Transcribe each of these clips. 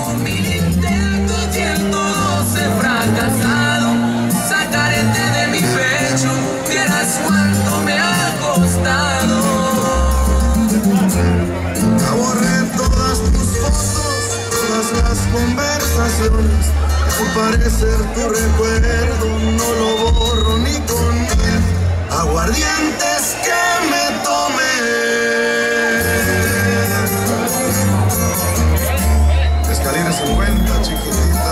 1000 intentos y en todos he fracasado. Sacarte de mi pecho, vieras cuánto me ha costado. Borré todas tus fotos, todas las conversaciones. Al parecer tu recuerdo no lo borro ni con miel. Aguardientes que me tomé. Escalera 50, chiquitita.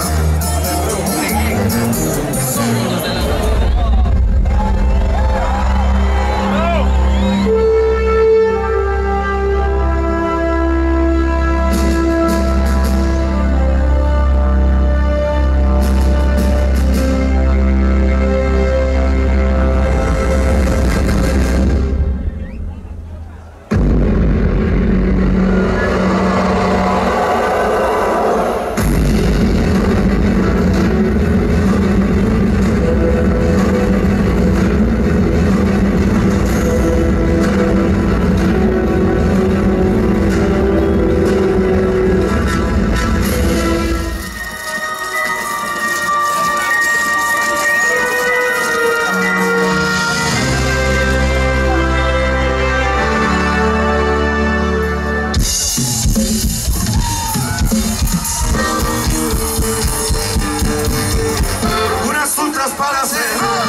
Para hacer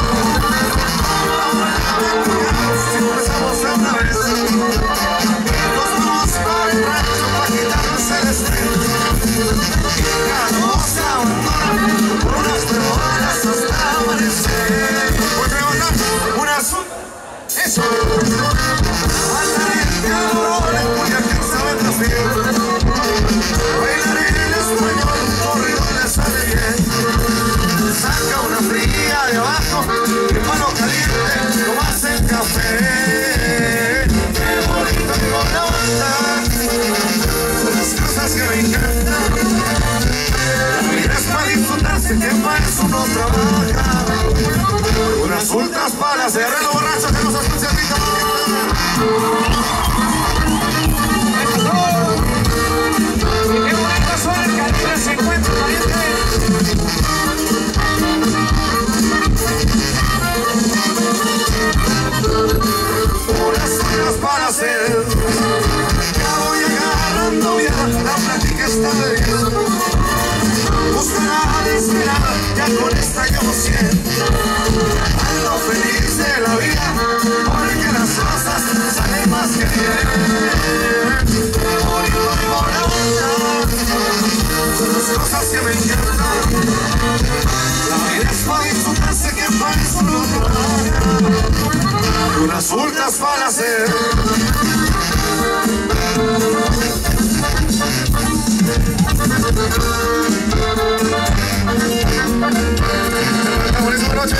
si empezamos una vez, nos vamos para el rancho para quitarnos el estrés. Cada uno se abandona por unas 3 horas hasta amanecer. Porque una eso bailaré el calor en Culiacán, saben los bien. Bailaré en español, un corrido le sale bien. Saca una fría de abajo, que mano caliente, tomas el café. Qué bonito y buena onda, son las cosas que me encantan. La vida es para disfrutarse, que para eso uno trabaja. Unas ultras para hacer el borracho que nos anuncia el pica. Qué bonito son el Calibre 50, pariente. Unas horas para hacer. Ya voy agarrando ya, la plática está bien. Buscará a desesperar, ya con esta yo siento. Ando feliz de la vida, porque las cosas salen más que bien. Bonito y buena onda, son las cosas que me encantan. La vida es para disfrutarse, que para eso no trabaja. Unas ultras para hacer. Buenísima noche,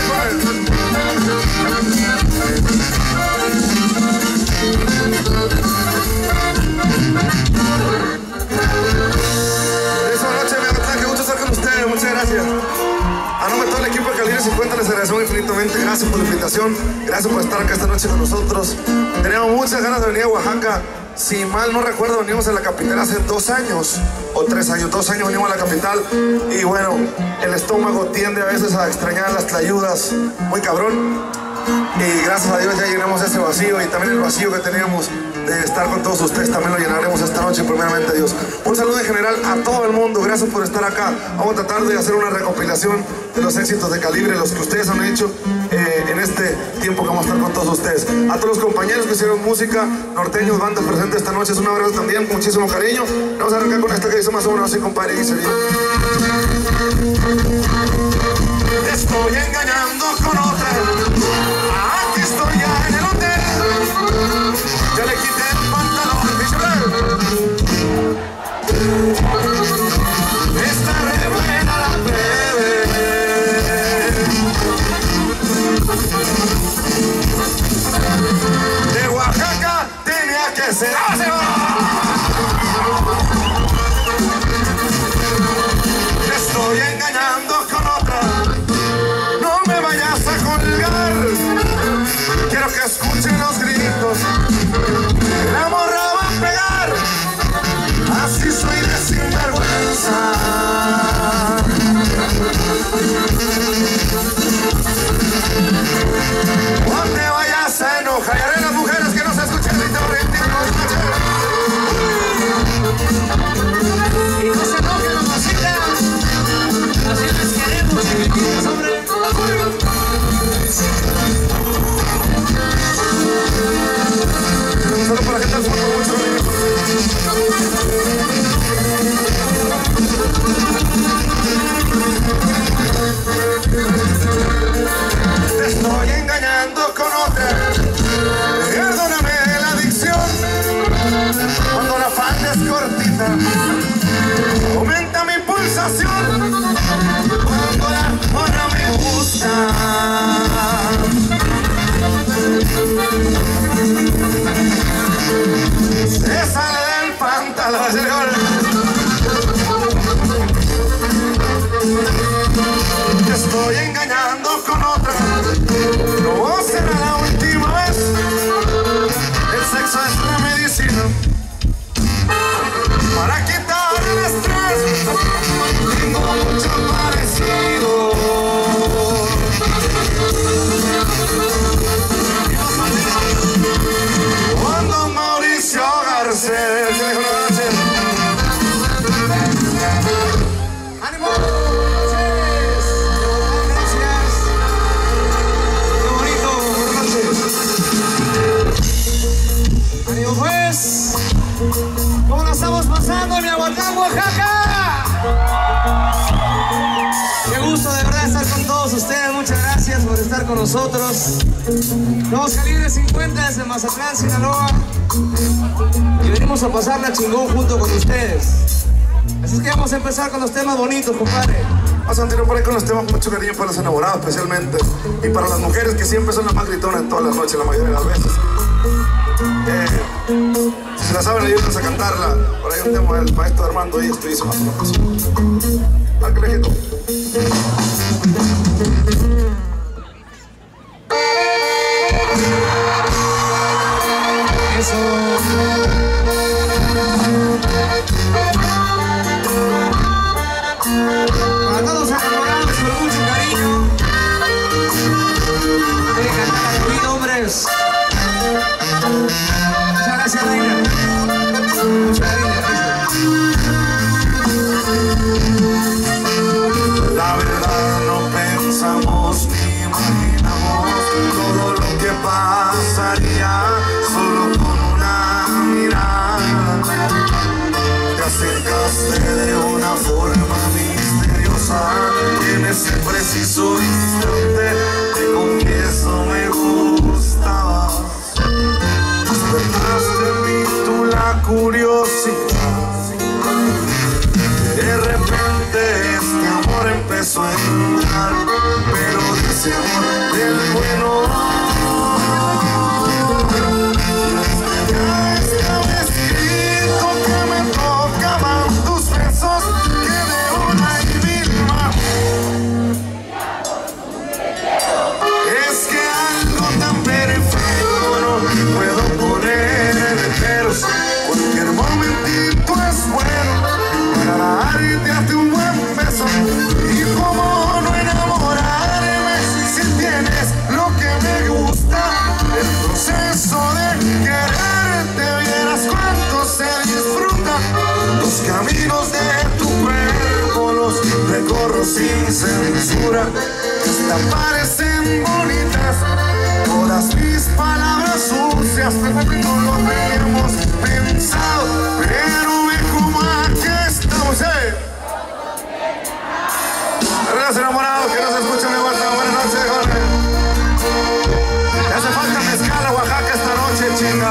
esa noche me encanta, que gusto estar con ustedes, muchas gracias. A nombre de todo el equipo de Calibre 50 les agradecemos infinitamente. Gracias por la invitación, gracias por estar acá esta noche con nosotros. Teníamos muchas ganas de venir a Oaxaca. Si mal no recuerdo, venimos a la capital hace 2 años o 3 años. 2 años venimos a la capital y bueno, el estómago tiende a veces a extrañar las tlayudas muy cabrón. Y gracias a Dios ya llenamos ese vacío, y también el vacío que teníamos de estar con todos ustedes también lo llenaremos esta noche, primeramente Dios. Un saludo en general a todo el mundo, gracias por estar acá. Vamos a tratar de hacer una recopilación de los éxitos de Calibre, los que ustedes han hecho en este tiempo que vamos a estar con todos ustedes. A todos los compañeros que hicieron música, norteños, bandas presentes esta noche, es un abrazo también, con muchísimo cariño. Vamos a arrancar con esta que hizo más o menos así, compadre, y dice bien. Estoy engañando con otra, aquí estoy ya en el hotel, ya le quité el pantalón, está re buena la plebe. De Oaxaca tenía que ser. Estoy engañando con otra, no me vayas a colgar, quiero que escuchen los gritos, la morra va a pegar, así soy de sinvergüenza. al fondo mucho ruido. Te estoy engañando con otra. Perdóname la adicción. Cuando la falda es cortita, aumenta mi pulsación. Cuando la morra me gusta, se sale del pantalón. Te estoy engañando con otra. No será la última vez. El sexo es la medicina para quitar el estrés. Tengo mucho parecido. Cuando Mauricio Garcés. ¡Ánimo! Gracias. Qué bonito. Buenas noches. ¡Ánimo pues! ¿Cómo la estamos pasando en Miahuacán, Oaxaca? Qué gusto de verdad estar con todos ustedes. Muchas gracias por estar con nosotros. Somos Calibre 50 desde Mazatlán, Sinaloa. Y venimos a pasarla chingón junto con ustedes. Así es que vamos a empezar con los temas bonitos, compadre. Vamos a continuar por ahí con los temas con mucho cariño para los enamorados especialmente. Y para las mujeres que siempre son las más gritonas en todas las noches, la mayoría de las veces. Si se la saben, ayúdense a cantarla. Por ahí un tema del maestro Armando y esto hizo más o menos. Marca lejito. Eso. Para todos enamorados con mucho cariño. Debe cantar al oído, hombres. Muchas gracias, Reina. Muchas gracias. La verdad no pensamos ni imaginamos todo lo que pasaría solo con una mirada. Te acercaste de una forma misteriosa y en ese preciso instante te confieso me gustabas. Despertaste en mí tú la curiosidad. De repente este amor empezó a entrar, pero de ese amor del bueno ya estaba escrito que me tocaban tus besos, que de una y mil más. Es que algo tan perfecto no puedo poner peros. Cualquier momentito es bueno para darte un buen beso. Y cómo no enamorarme si tienes lo que me gusta. El proceso de quererte, vieras cuánto se disfruta. Los caminos de tu cuerpo los recorro sin censura. Hasta parecen bonitas todas mis palabras sucias. No lo teníamos pensado, pero ve como aquí estamos. Gracias, enamorados, que no se escuchen de vuelta. Buenas noches, Jorge. Le hace falta mezcal a Oaxaca esta noche, chinga.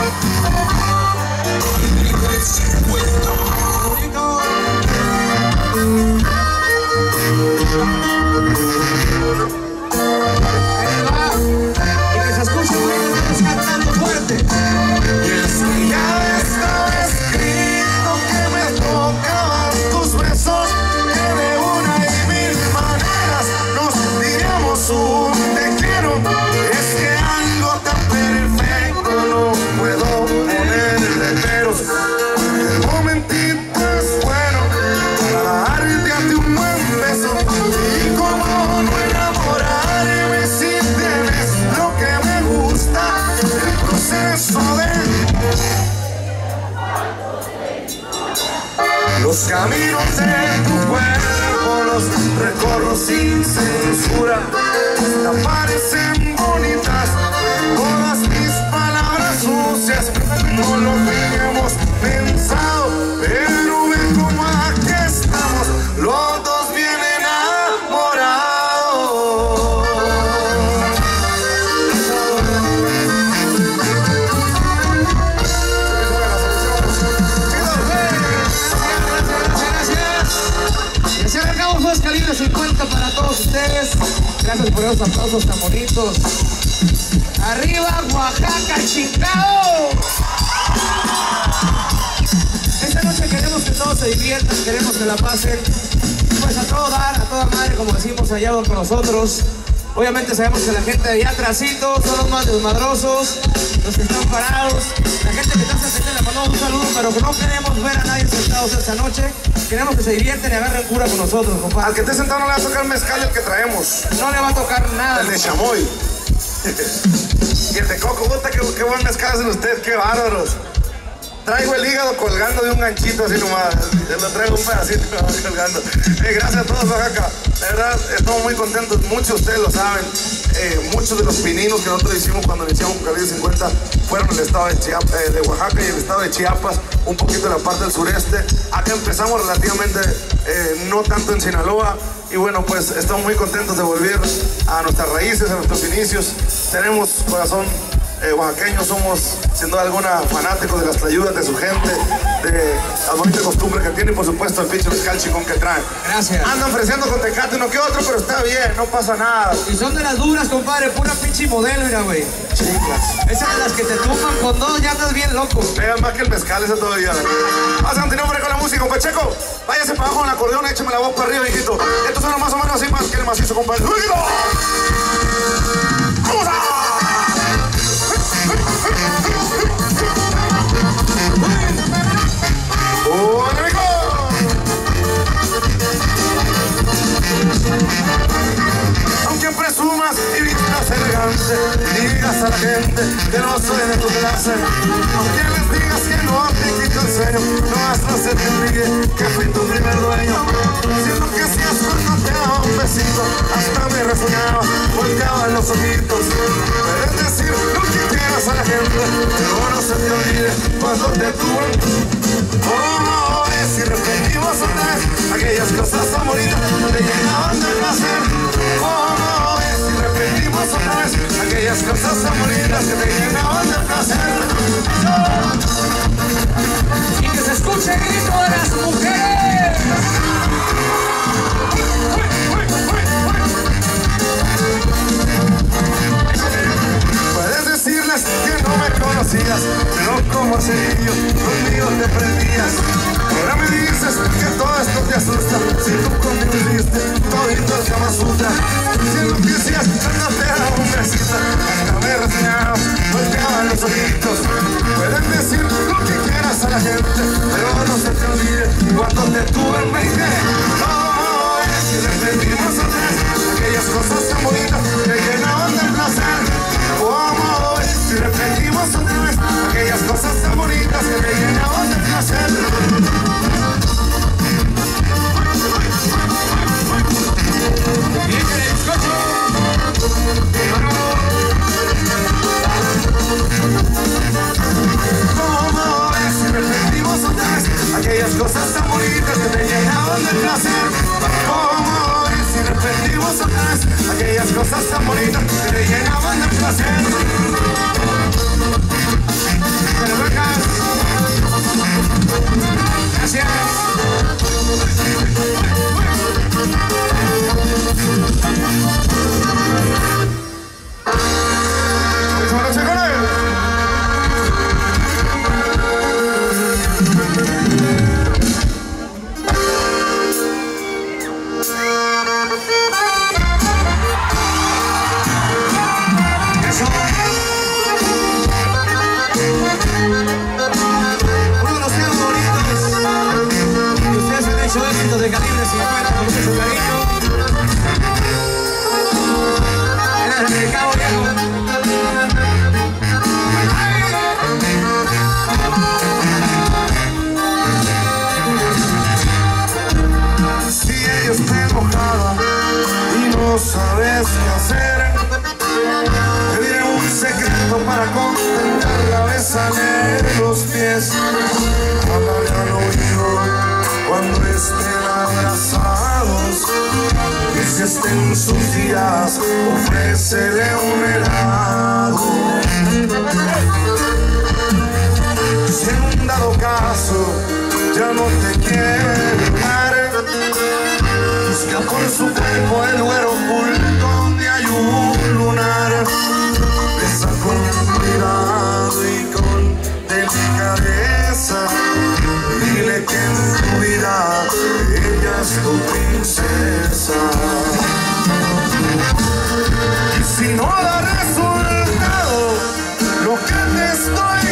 Y que se escuche muy bien, cantando fuerte. Y es que ya estaba escrito que me tocaban tus besos, que de una y mil maneras nos diríamos un te quiero. Es que algo tan perfecto no puedo ponerle peros. El momentito es bueno para darte un buen beso. Y como no enamorarme si tienes lo que me gusta. El proceso de los caminos de tu cuerpo los recorro sin censura. Hasta parecen bonitas todas mis palabras sucias. No como lo teníamos pensado, pero ve como aquí estamos, los dos bien enamorados. Y así arrancamos más Calibre 50 para todos ustedes. Gracias por esos aplausos tan bonitos. ¡Arriba, Oaxaca, chingado! Esta noche queremos que todos se diviertan, queremos que la pasen pues a todo dar, a toda madre, como decimos allá con nosotros. Obviamente sabemos que la gente de allá atrásito son los más desmadrosos, los que están parados, la gente que está sentada, le mandamos un saludo, pero que no queremos ver a nadie sentados esta noche. Queremos que se divierten y agarren cura con nosotros, compadre. Al que esté sentado no le va a tocar el mezcal el que traemos. No le va a tocar nada. El de chamoy. Y el de coco, puta, qué buen mezcal hacen ustedes, qué bárbaros. Traigo el hígado colgando de un ganchito así nomás. Lo traigo un pedacito colgando. Gracias a todos, Oaxaca. De verdad, estamos muy contentos. Muchos de ustedes lo saben. Muchos de los pininos que nosotros hicimos cuando iniciamos con Calibre 50 fueron el estado de Oaxaca y el estado de Chiapas, un poquito de la parte del sureste. Acá empezamos relativamente, no tanto en Sinaloa. Y bueno, pues estamos muy contentos de volver a nuestras raíces, a nuestros inicios. Tenemos corazón oaxaqueños, somos sin duda alguna fanáticos de las tlayudas, de su gente, de las bonitas costumbres que tiene y por supuesto el pinche mezcal chingón que traen. Gracias. Andan ofreciendo con tecate uno que otro, pero está bien, no pasa nada. Y son de las duras, compadre, pura pinche modelo, mira, güey. Chicas. Esas de las que te tumban con dos, ya andas bien loco. Pegan más que el mezcal ese todavía. Vamos a continuar con la música, compa Checo. Váyase para abajo en el acordeón, échame la voz para arriba, hijito. Esto suena más o menos así, más que el macizo, compadre. ¡Vamos a! ¡Hola, amigo! Aunque presumas y vistas elegante, digas a la gente que no soy de tu clase. Aunque les digas que no te quito el sueño, no hasta se te olvide que fui tu primer dueño. Siento que si es cuando te daba un besito, hasta me resoñaba, volteaban los ojitos. Puedes decir lo que quieras a la gente, pero no se te olvide cuando te tuve. ¿Cómo es si repetimos otra vez aquellas cosas tan bonitas que te llenaban de placer? ¿Cómo es si repetimos otra vez aquellas cosas tan bonitas que te llenaban de placer? Y que se escuche el grito de las mujeres. Puedes decirles que no me conocías, pero como cerillo conmigo te prendías. Ahora me dices que todo esto te asusta, si tú conmigo hiciste todito el Kama Sutra. Si enloquecías cuando te daba un besito, hasta me reseñaba, volteaban los ojitos. Puedes decir lo que quieras a la gente, pero no se te olvide cuando te tuve en mente. ¿Cómo es si repetimos otra vez aquellas cosas tan bonitas que llenaban de placer? ¿Cómo es si repetimos otra vez aquellas cosas tan bonitas que me llenaban de placer? ¿Cómo es si repetimos otra vez aquellas cosas tan bonitas que me llenaban de placer? ¿Cómo es si repetimos otra vez aquellas cosas tan bonitas que me llenaban de placer? Gracias. De Calibre 50 con mucho cariño. Era el mercado viejo. Si ellos te enojaban y no sabes qué hacer, te diré un secreto para contentar la besa de los quieres, háblale al oído cuando estén abrazados. Y si estén sus días, ofrécele un helado. Si en un dado caso ya no te quiere dar, busca por su cuerpo el lugar oculto donde hay un lunar. Besa con cuidado y con delicadeza, dile que en tu vida ella es tu princesa. Y si no da resultado lo que te estoy,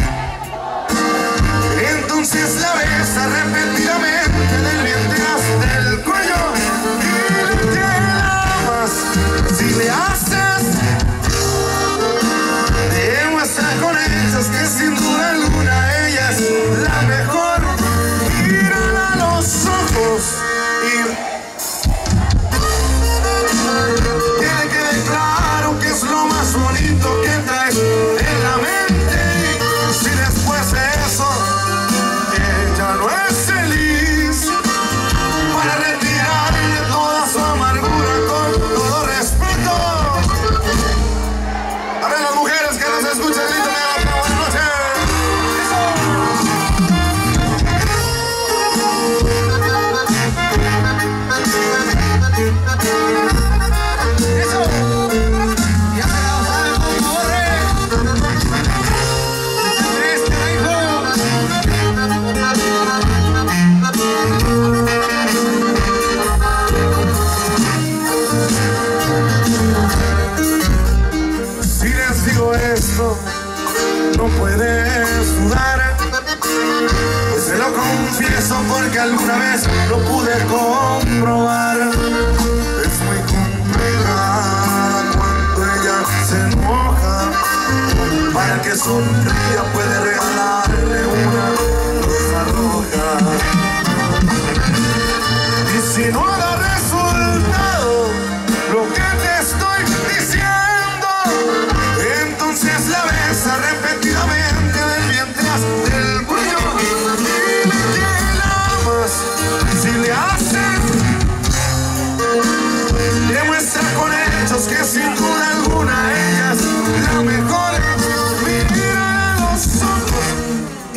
entonces la besa repetidamente del vientre hasta el cuello y le te la amas. Si le haces, demuestra con hechos que sin duda alguna ella es la mejor. Mírala a los ojos y tiene que ver claro que es lo más bonito que traes en la mente. Y si después de eso ella no es feliz, para retirarle toda su amargura con todo respeto. A ver, las mujeres que nos escuchan, lindo, buenas noches. Eso. Ya me la saben, por favor, Si les digo esto, no puedes dudar, pues se lo confieso porque alguna vez lo pude comprobar. Es muy complicada cuando ella se enoja, para que sonría puede regalarle una rosa roja. Y si no da resultado lo que te estoy diciendo, entonces la besa repetidamente del vientre hasta el cuello y le la amas. Si le haces, demuestra con hechos que sin duda alguna ella es la mejor. Mira a los ojos y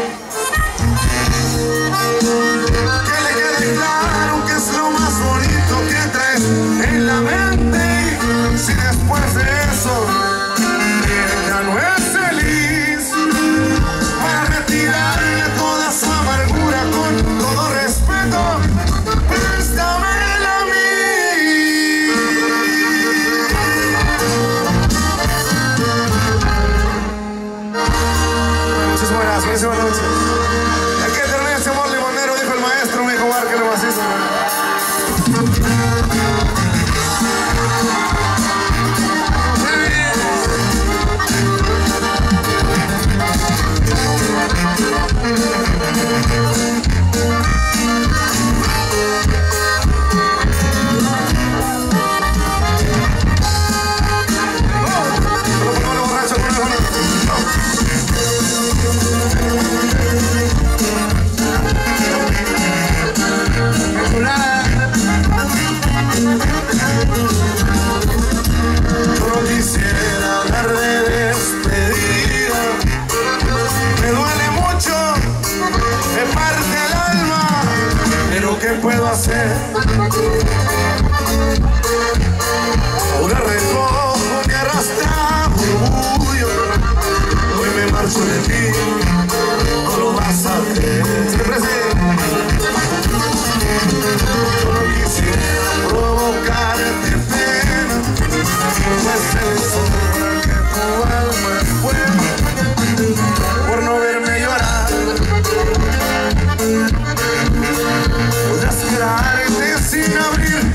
que le quede claro que es lo más bonito que traes en la mente. Y si después de eso ella no es feliz, para retirarle toda su amargura con todo respeto, préstamela a mí. Muchísimas gracias, buenísimas noches. Hay que terminar este amor limonero, dijo el maestro, me dijo márquelo macizo. ¿Qué puedo hacer? Ahora recojo mi arrastrado orgullo. Hoy me marcho de ti, no lo vas a ver. Siempre sé. Yo no quisiera provocarte pena, pues el sol que tu alma fue por no verme llorar. Podrás quedarte sin abrir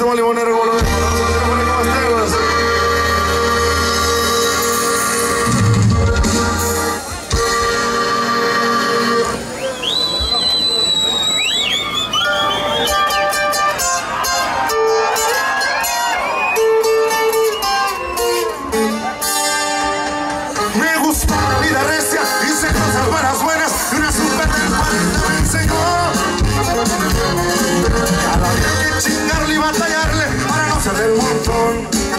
tema limonero como lo ven. Me gustó la vida recia, hice cosas buenas y una super respuesta me enseñó. Cada día hay que chingarle y batallarle para no ser del montón.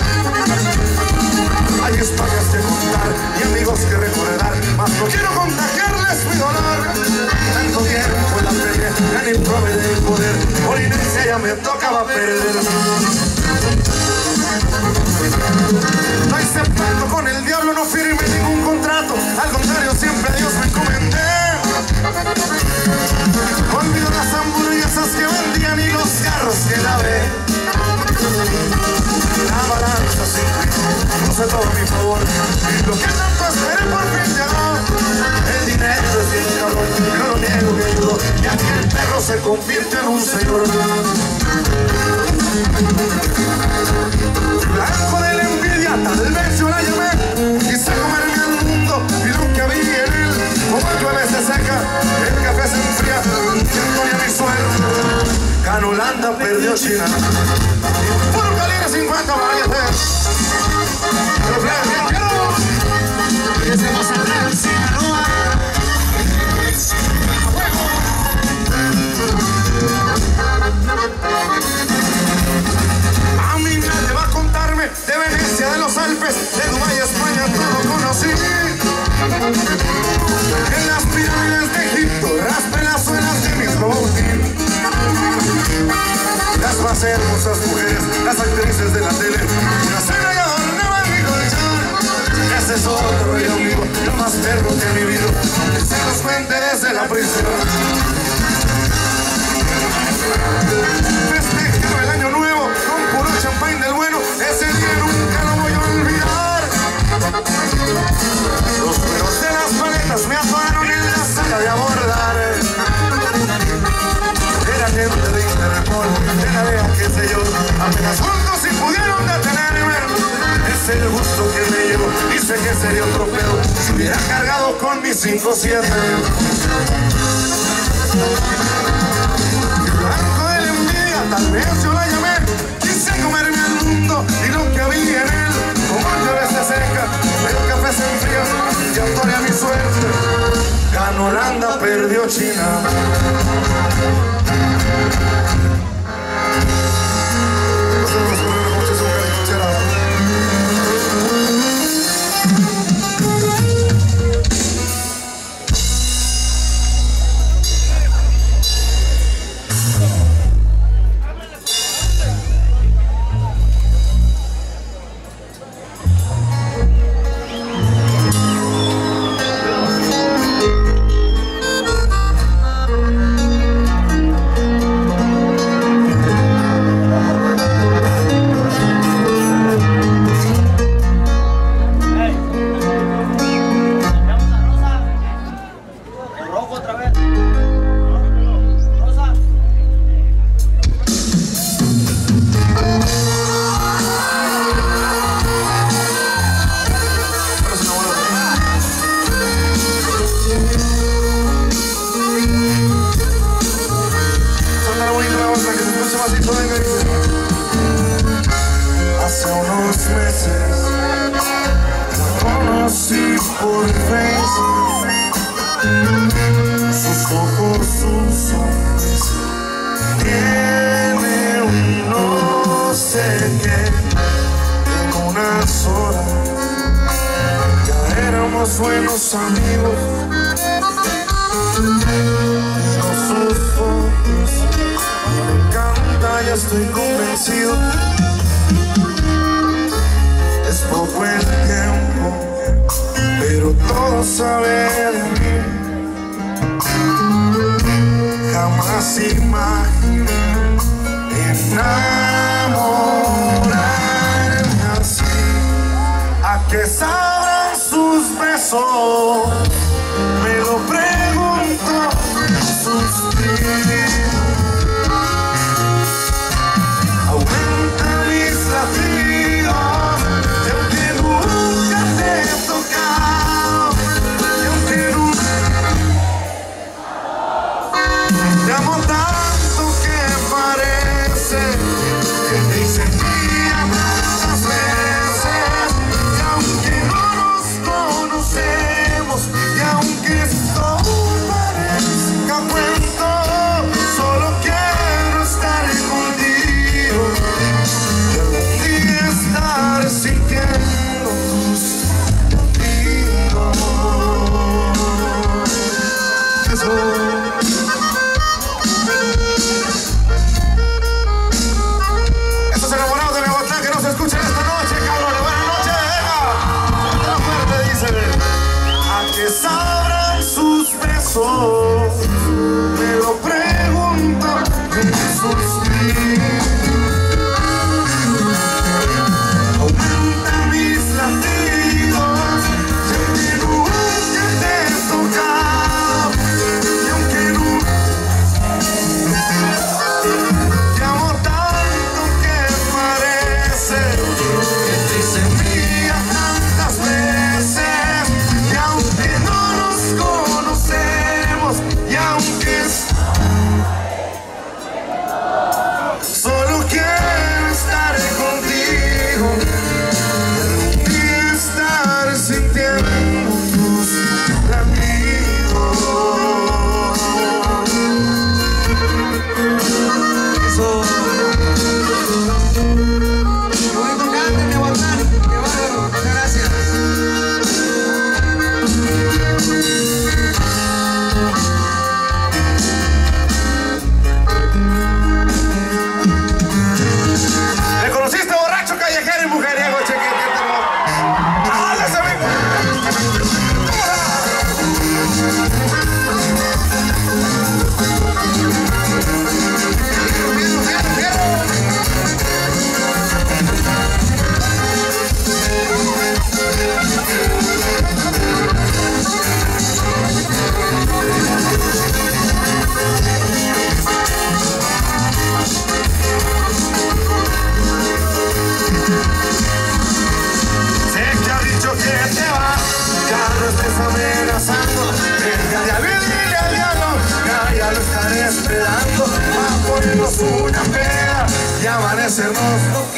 Hay historias que contar y amigos que recordar, mas no quiero contagiarles mi dolor. Tanto tiempo la peleé, ya ni probé del poder, por inercia ya me tocaba perder. No hice pacto con el diablo, no firmé ningún contrato, al contrario siempre a Dios me encomendé. Olvido las hamburguesas que vendían y los carros que lavé. La balanza se inclinó, puse todo a mi favor, y lo que tanto esperé por fin llegó. El dinero es bien cabrón, yo no niego que ayudó, y aquí el perro se convierte en un señor. Blanco de la envidia, tal vez yo la llamé. Quise comerme al mundo y lo que había en él. Como el llueve se seca, el café se enfría, y Antonia mi suerte. Canolanda perdió China. Puro calibre 50 variantes. Pero claro, Y ese va a salir en Sinaloa. a mí nadie va a contarme de Venecia, de los Alpes, de Dubái, España, todo conocí. En las pirámides de Egipto, raspé las suelas de mis Louboutin. Las más hermosas mujeres, las actrices de la tele, una cena y adornaban mi colchón. Ese es otro rey amigo, lo más perro que he vivido, aunque se los cuente desde la prisión. Festejaba el año nuevo con puro champán del bueno, ese día nunca lo voy a olvidar. Los cueros de las paletas me atoraron en la sala de abordar. Era gente de Interpol, de la DEA, qué sé yo, apenas juntos y pudieron detenerme. Es el gusto que me llevo y sé que sería otro pedo si hubiera cargado con mi 5-7. Blanco de la envidia, tal vez yo la llamé. Quise comerme al mundo y lo que había en él. Como llueve se seca, el café se enfría, y Antonia mi suerte. Ganó Holanda, perdió China. Hace unos meses la conocí por Facebook. Sus ojos, su sonrisa, tiene un no sé qué. En unas horas ya éramos buenos amigos. Miro sus fotos, me encanta, ya estoy convencido. Es poco el tiempo, pero todo sabe de mí. Jamás imaginé enamorarme así. ¿A qué sabrán sus besos? Me lo pregunto, suspiro. Aún Te amo tanto que parece que te hice mía tantas veces. Y aunque no nos conocemos, y aunque esto parezca cuento, solo quiero estar contigo y estar sintiendo tus latidos. Eso. Sabrán sus besos, me lo preguntan en sus vidas. Aumenta mis latidos, ya que nunca te he tocado, y aunque nunca te amo tanto que parece que te hice mía tantas veces. Y aunque no nos conocemos, y aunque solo quiero estar contigo y estar sintiendo tus latidos. Eso. Qué bonito cante, mi aguantar. Qué bárbaro. Muchas gracias. ¿Me conociste borracho, callejero y mujeriego, chiquitito? ¡Háblese, amigo! Sé que ha dicho que te vas, ya no estés amenazando. Déjale a vivir al diablo, ya lo estaré esperando. Va a ponernos una peda y amanecernos lo que...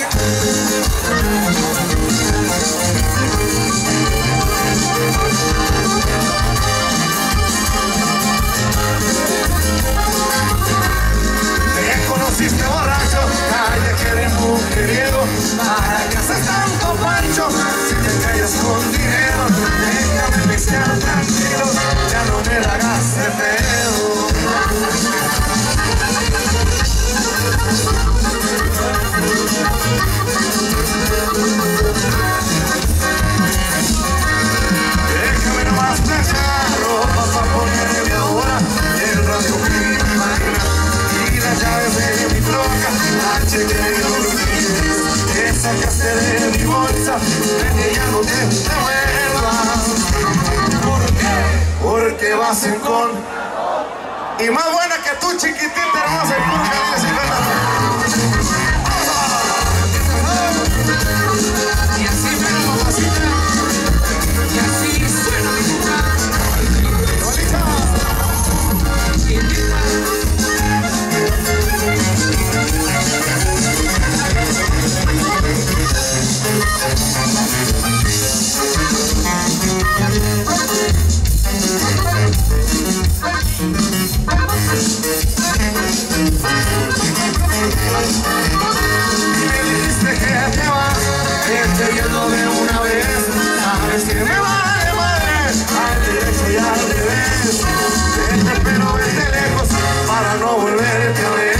Te conociste borracho, callejero y mujeriego. ¿Para qué haces tanto pancho si te callas con dinero? Déjame pistear tranquilo, ya no me la hagas de pedo. Déjame nomás planchar ropa pa' ponerme ahora el radio que me imagina y las llaves de mi troca, la cheque de los niños que sacaste de mi bolsa, que ya no te devuelvas. ¿Por qué? Porque vas en con y más buena que tú, chiquitita hermosa, y puro cariño sin ganas. Y así me lo mamacita, y así suena mi chica. Me dijiste que te vas, que te yendo de una vez. Sabes que me vale madre, al derecho y al revés. Vete pero vete lejos para no volverte a ver.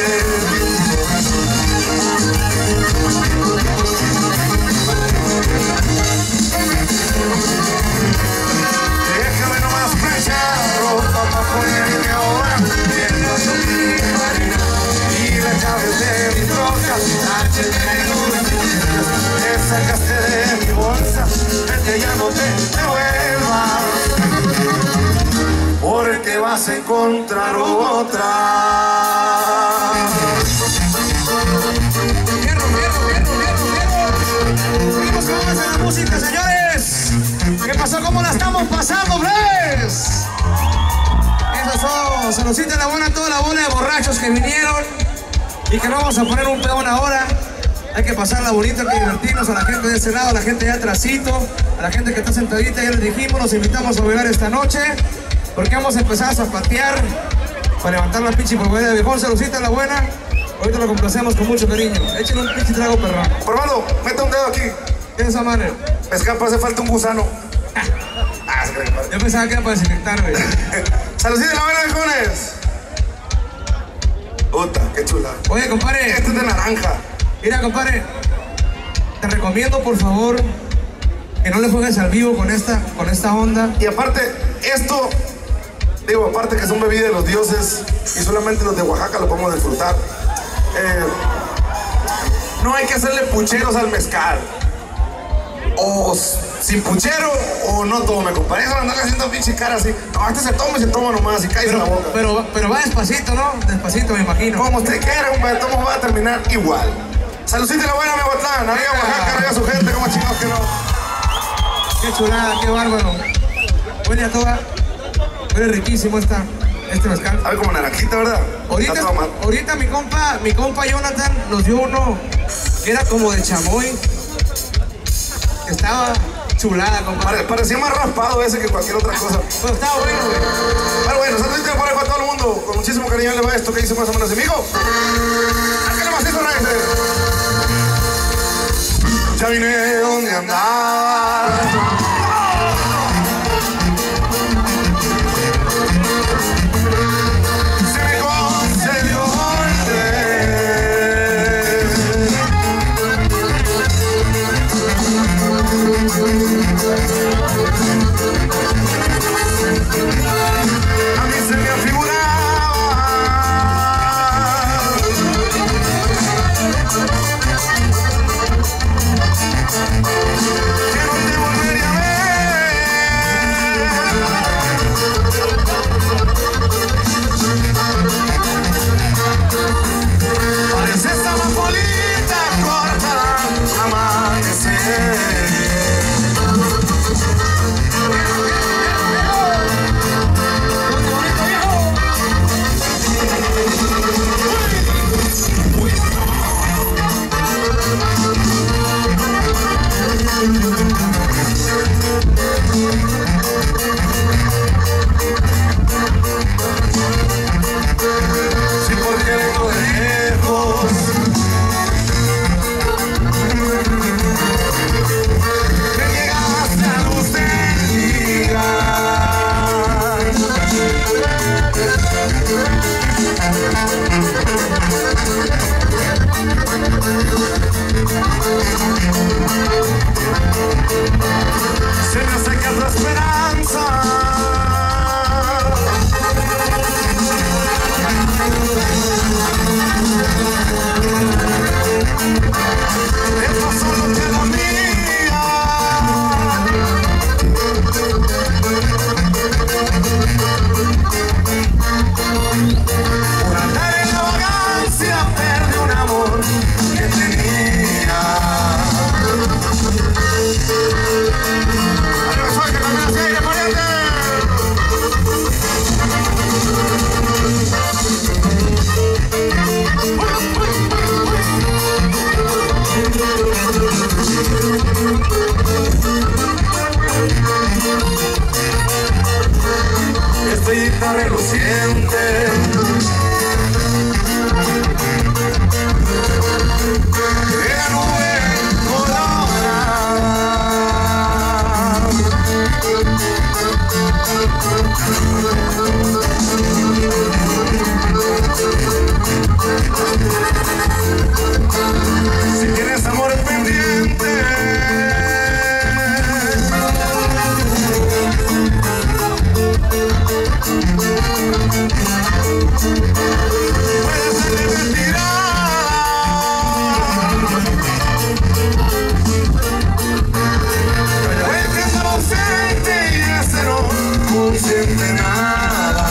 Déjame nomás planchar ropa pa' ponerme ahora mientras yo mi marina y las llaves de mi troca, la cheque de los niños que sacaste de mi bolsa, vete ya no te devuelvas, porque vas a encontrar otra. Fierro. Seguimos con más de la música, señores. ¿Qué pasó? ¿Cómo la estamos pasando, Fres? Esos son saludcita la buena a toda la bola de borrachos que vinieron y que no vamos a poner un peón ahora. Hay que pasarla bonita, hay que divertirnos. A la gente de ese lado, a la gente de atrásito, a la gente que está sentadita, ya les dijimos, los invitamos a bailar esta noche porque vamos a empezar a zapatear para levantar la pinche polvera de viejón. Saludcita la buena. Ahorita lo complacemos con mucho cariño. Échenle un pinche trago, perrón. Hermano, mete un dedo aquí. ¿Qué es esa madre? Me escapa, hace falta un gusano. Yo pensaba que era para desinfectar, güey. Saludcita la buena, viejones. Puta, qué chula. Oye, compadre. Este es de naranja. Mira, compadre, te recomiendo, por favor, que no le juegues al vivo con esta onda. Y aparte, esto, digo, aparte que son bebidas de los dioses y solamente los de Oaxaca lo podemos disfrutar. No hay que hacerle pucheros al mezcal. O sin puchero o no tome, compadre. Eso andar haciendo pinche cara así. No, este se toma y se toma nomás y cae en la boca. Pero va despacito, ¿no? Despacito, me imagino. Como usted quiera, compadre, todo va a terminar igual. Saludcita la buena, Mehuatlán. Arriba Oaxaca, arriba su gente, como chingados que no. Qué chulada, qué bárbaro. Huele a toda. Huele riquísimo este mezcal. Sabe como naranjita, ¿verdad? Ahorita mi compa Jonathan nos dio uno que era como de chamoy. Estaba chulada, compadre. Parecía más raspado ese que cualquier otra cosa. Pero estaba bueno, güey. Pero bueno, saludcita por ahí para todo el mundo. Con muchísimo cariño le va esto que dice más o menos, amigo. ¡Sáquenle macizo, raíces! Ya vine donde andaba. Se me concedió el a mí se me afiguraba que no te volvería a ver. Parece esa amapolita corta amanecer. Sí, porque vengo de lejos. Me llegaste a luz del día. Se me acerca otra esperanza. Esto solo queda mía. Por andar en la vagancia perdí un amor que tenía. ¡Arriba, que también así hay que ponerte! Estrellita reluciente, de la nube colorada. Si tienes amor pendiente, puede ser de retirada. Pero el que está ausente y ese no consiente nada.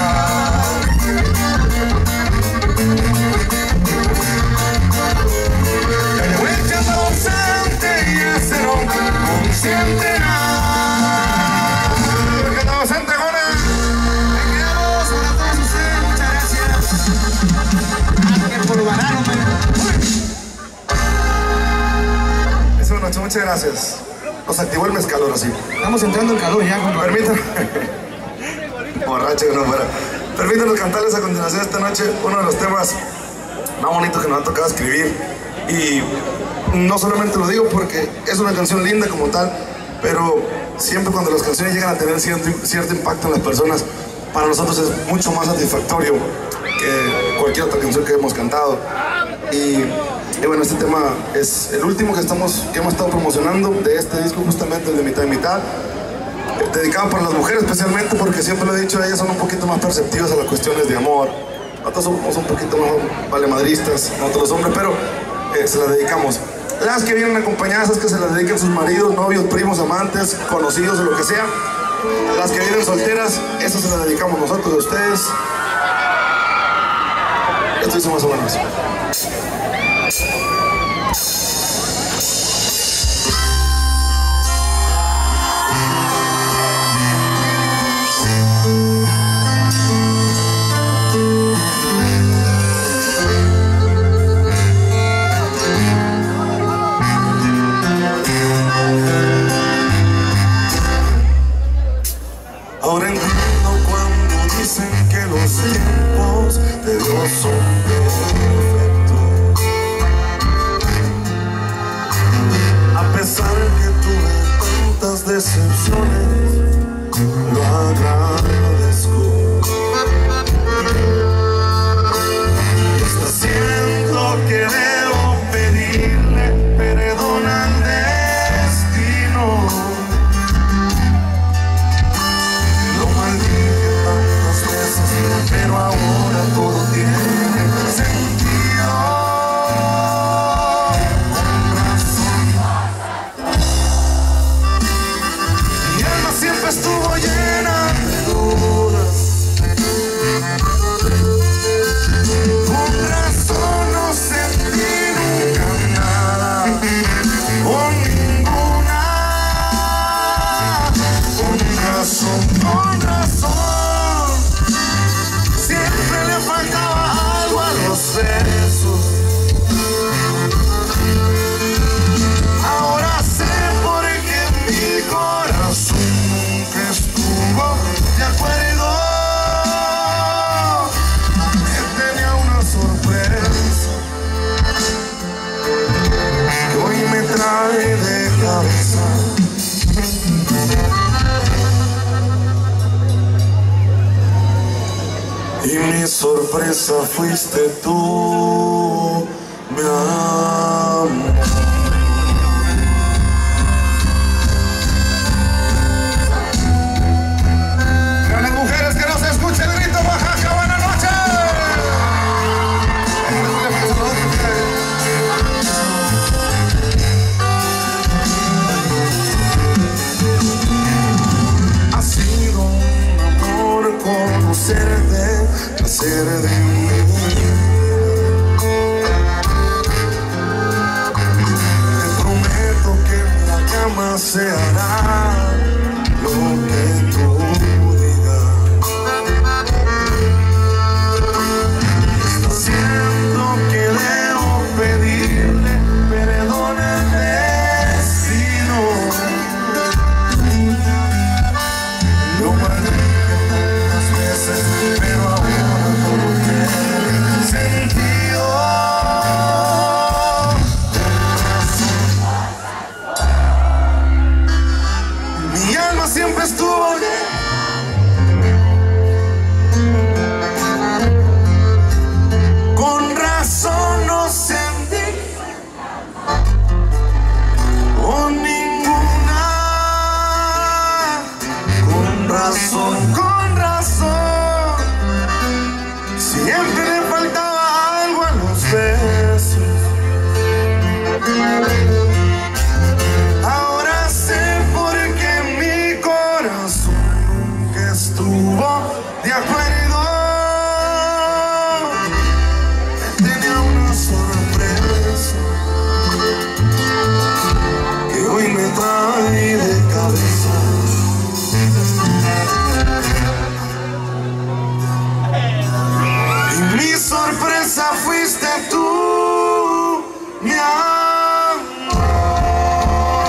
Pero el que está ausente y ese no consiente nada. El que está ausente, goles. Ahí quedamos para todos ustedes. muchas gracias. Nos activó el mezcal ahora sí. Estamos entrando en calor ya, compadre. Permítanme. Borracho que no fuera. Permítanos cantarles a continuación esta noche uno de los temas más bonitos que nos ha tocado escribir. Y no solamente lo digo porque es una canción linda como tal, pero siempre cuando las canciones llegan a tener cierto impacto en las personas, para nosotros es mucho más satisfactorio que cualquier otra canción que hemos cantado. Y bueno, este tema es el último que hemos estado promocionando de este disco, justamente el de Mitad y Mitad, dedicado para las mujeres especialmente, porque siempre lo he dicho, ellas son un poquito más perceptivas a las cuestiones de amor. Nosotros somos un poquito más valemadristas, nosotros los hombres, pero se las dedicamos. Las que vienen acompañadas es que se las dediquen sus maridos, novios, primos, amantes, conocidos o lo que sea. Las que vienen solteras, esas se las dedicamos nosotros a ustedes. Esto hizo más o menos. Ahora entiendo cuando dicen que los tiempos de Dios son perfectos. A pesar que tuve tantas decepciones, lo agradezco. Y hasta siento que debo pedirle perdón al destino. Pero ahora todo tiene sentido. Con razón. Mi alma siempre estuvo llena de dudas. Con razón no sentí nunca nada. Con ninguna. Con razón, con razón. Siempre le faltaba algo a los besos. Ahora sé por qué mi corazón nunca estuvo de acuerdo. Que tenía una sorpresa que hoy me trae de cabeza. Y mi sorpresa fuiste tú, mi amor. Para las mujeres que no se escuche el grito, Oaxaca, buenas noches. Ha sido un amor conocerte, nacer de mí. Te prometo que en la cama se hará lo que tú digas. Siento que debo pedirle perdón al destino. Lo maldije tantas veces, pero ahora todo tiene sentido. Mi alma siempre estuvo con razón, no sentí con ninguna. Con razón, con razón. Siempre le faltaba algo a los besos. Ahora sé por qué mi corazón nunca estuvo de acuerdo. Tenía una sorpresa que hoy me trae de cabeza. Y mi sorpresa fuiste tú, mi amor.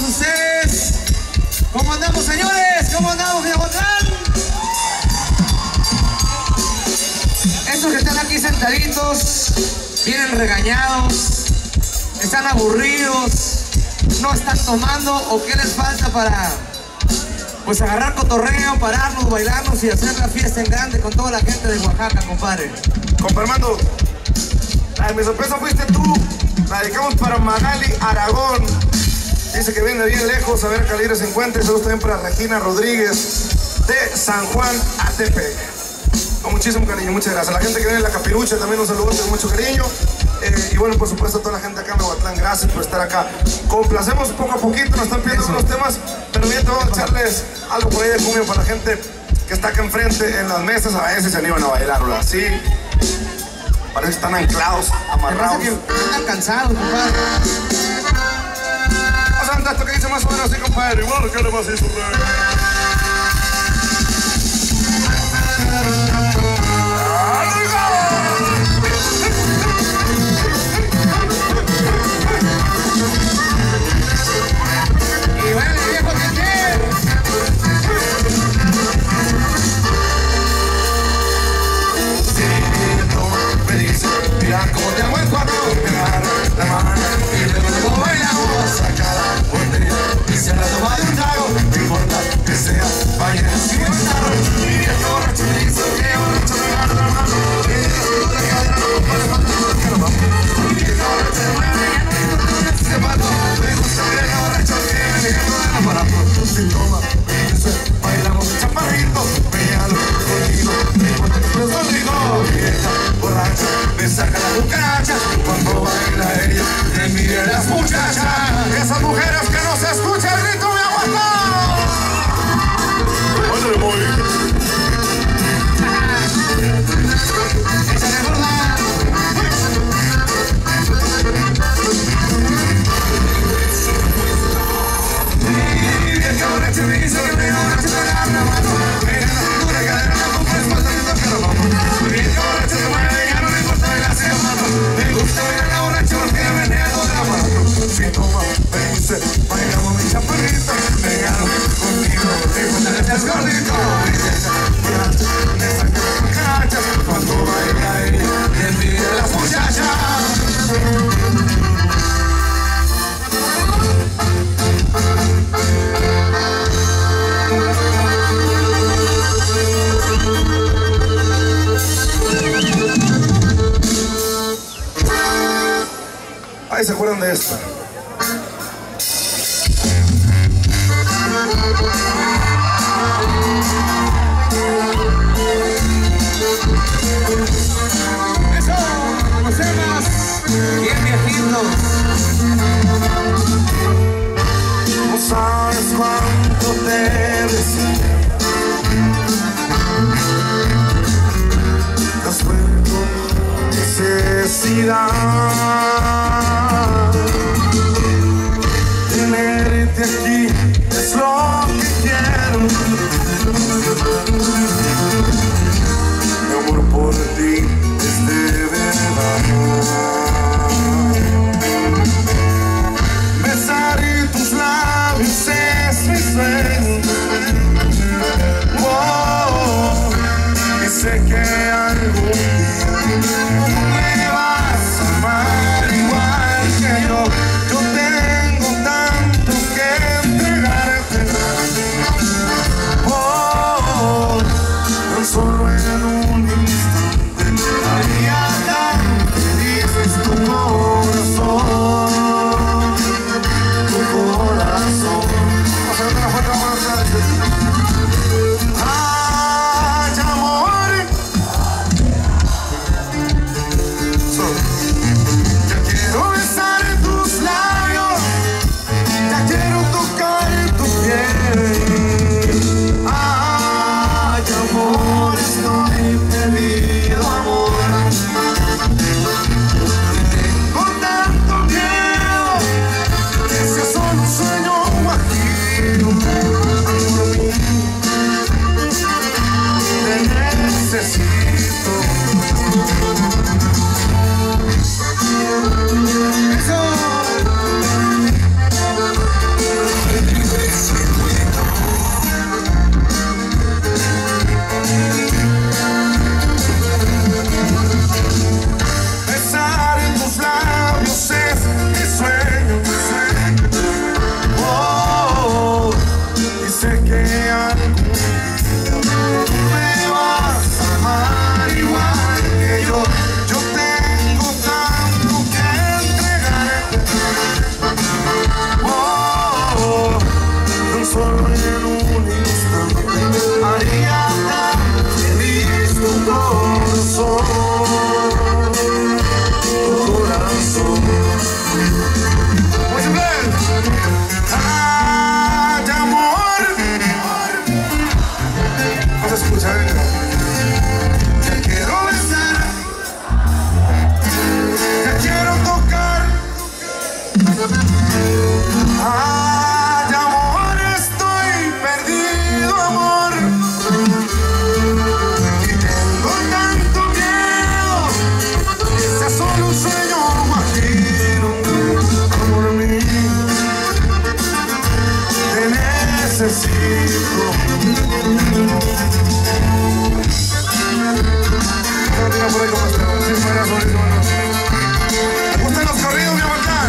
todos ustedes. ¿Cómo andamos, señores? ¿Cómo andamos, Miahuatlán? Estos que están aquí sentaditos, vienen regañados, están aburridos, no están tomando, o qué les falta para pues agarrar cotorreo, pararnos, bailarnos y hacer la fiesta en grande con toda la gente de Oaxaca, compadre. Compa Armando, la de mi sorpresa fuiste tú. La dedicamos para Magali Aragón. Dice que viene bien lejos, a ver, Calibre se encuentra. Y saludos también para Regina Rodríguez de San Juan, Atepec. Con muchísimo cariño, muchas gracias. La gente que viene de La Capirucha también un saludo con mucho cariño. Y bueno, por supuesto, a toda la gente acá en Miahuatlán, gracias por estar acá. Complacemos poco a poquito, nos están pidiendo unos temas, pero bien, vamos a echarles algo por ahí de cumbia para la gente que está acá enfrente en las mesas. A veces se animan a bailar, ¿verdad? Sí. Parece que están anclados, amarrados. Que están cansados, compadre. Vamos a cantar esto que dice más o menos así, compadre. Igual que le vas a hizo, Y vale, viejo, mira cómo te hago el cuatro, pegar la mano y luego bailamos, saca la botella y se la toma de un trago, no importa que sea baile sin estar, mi viejo borracho me hizo que borracho me gana la mano, y la cadera no puede faltar que lo vamos, mi viejo borracho me mueve, ya no me importa que se mató, me gusta mi viejo borracho que me deja todo el aparato, sin toma, bailamos chaparrito, pelealo contigo, no importa que estés conmigo, mi vieja borracha me saca la cucaracha cuando baila ella, me mira las muchachas, esas mujeres que no se escucha el grito me aguantan. ¡Ándale, boy! échale gorda. Mi vieja borracha me dice que me borracha me da la mano, me da la cintura, cadera, no compra espalda, no que lo vamos. Mi vieja borracha se mueve, ya no me importa bailar sin mano, me gusta bailar la borracha porque me menea todo el aparato. Si toma, me dice, bailamos mi chaparrito, me gano contigo, te gusta que seas gordito. Mi vieja borracha me saca las cucarachas, cuando baila ella, le envidia a las muchachas. Ahí se acuerdan de esto. Eso, conocemos bien viejitos. No sabes cuánto te deseo. Has vuelto necesidad. Tenerte aquí es lo que quiero. Mi amor por ti es de verdad. Ay, amor, estoy perdido, amor. Y tengo tanto miedo que sea solo un sueño mágico. Amor mío, te necesito. Por ahí como está, si fuera solito, ¿no? ¿Te gustan los corridos, mi aguantán?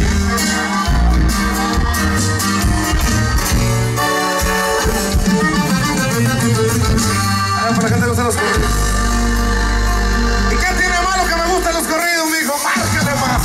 Para la gente que gusta los corridos. ¿Y qué tiene malo que me gustan los corridos, mijo? Márcale más.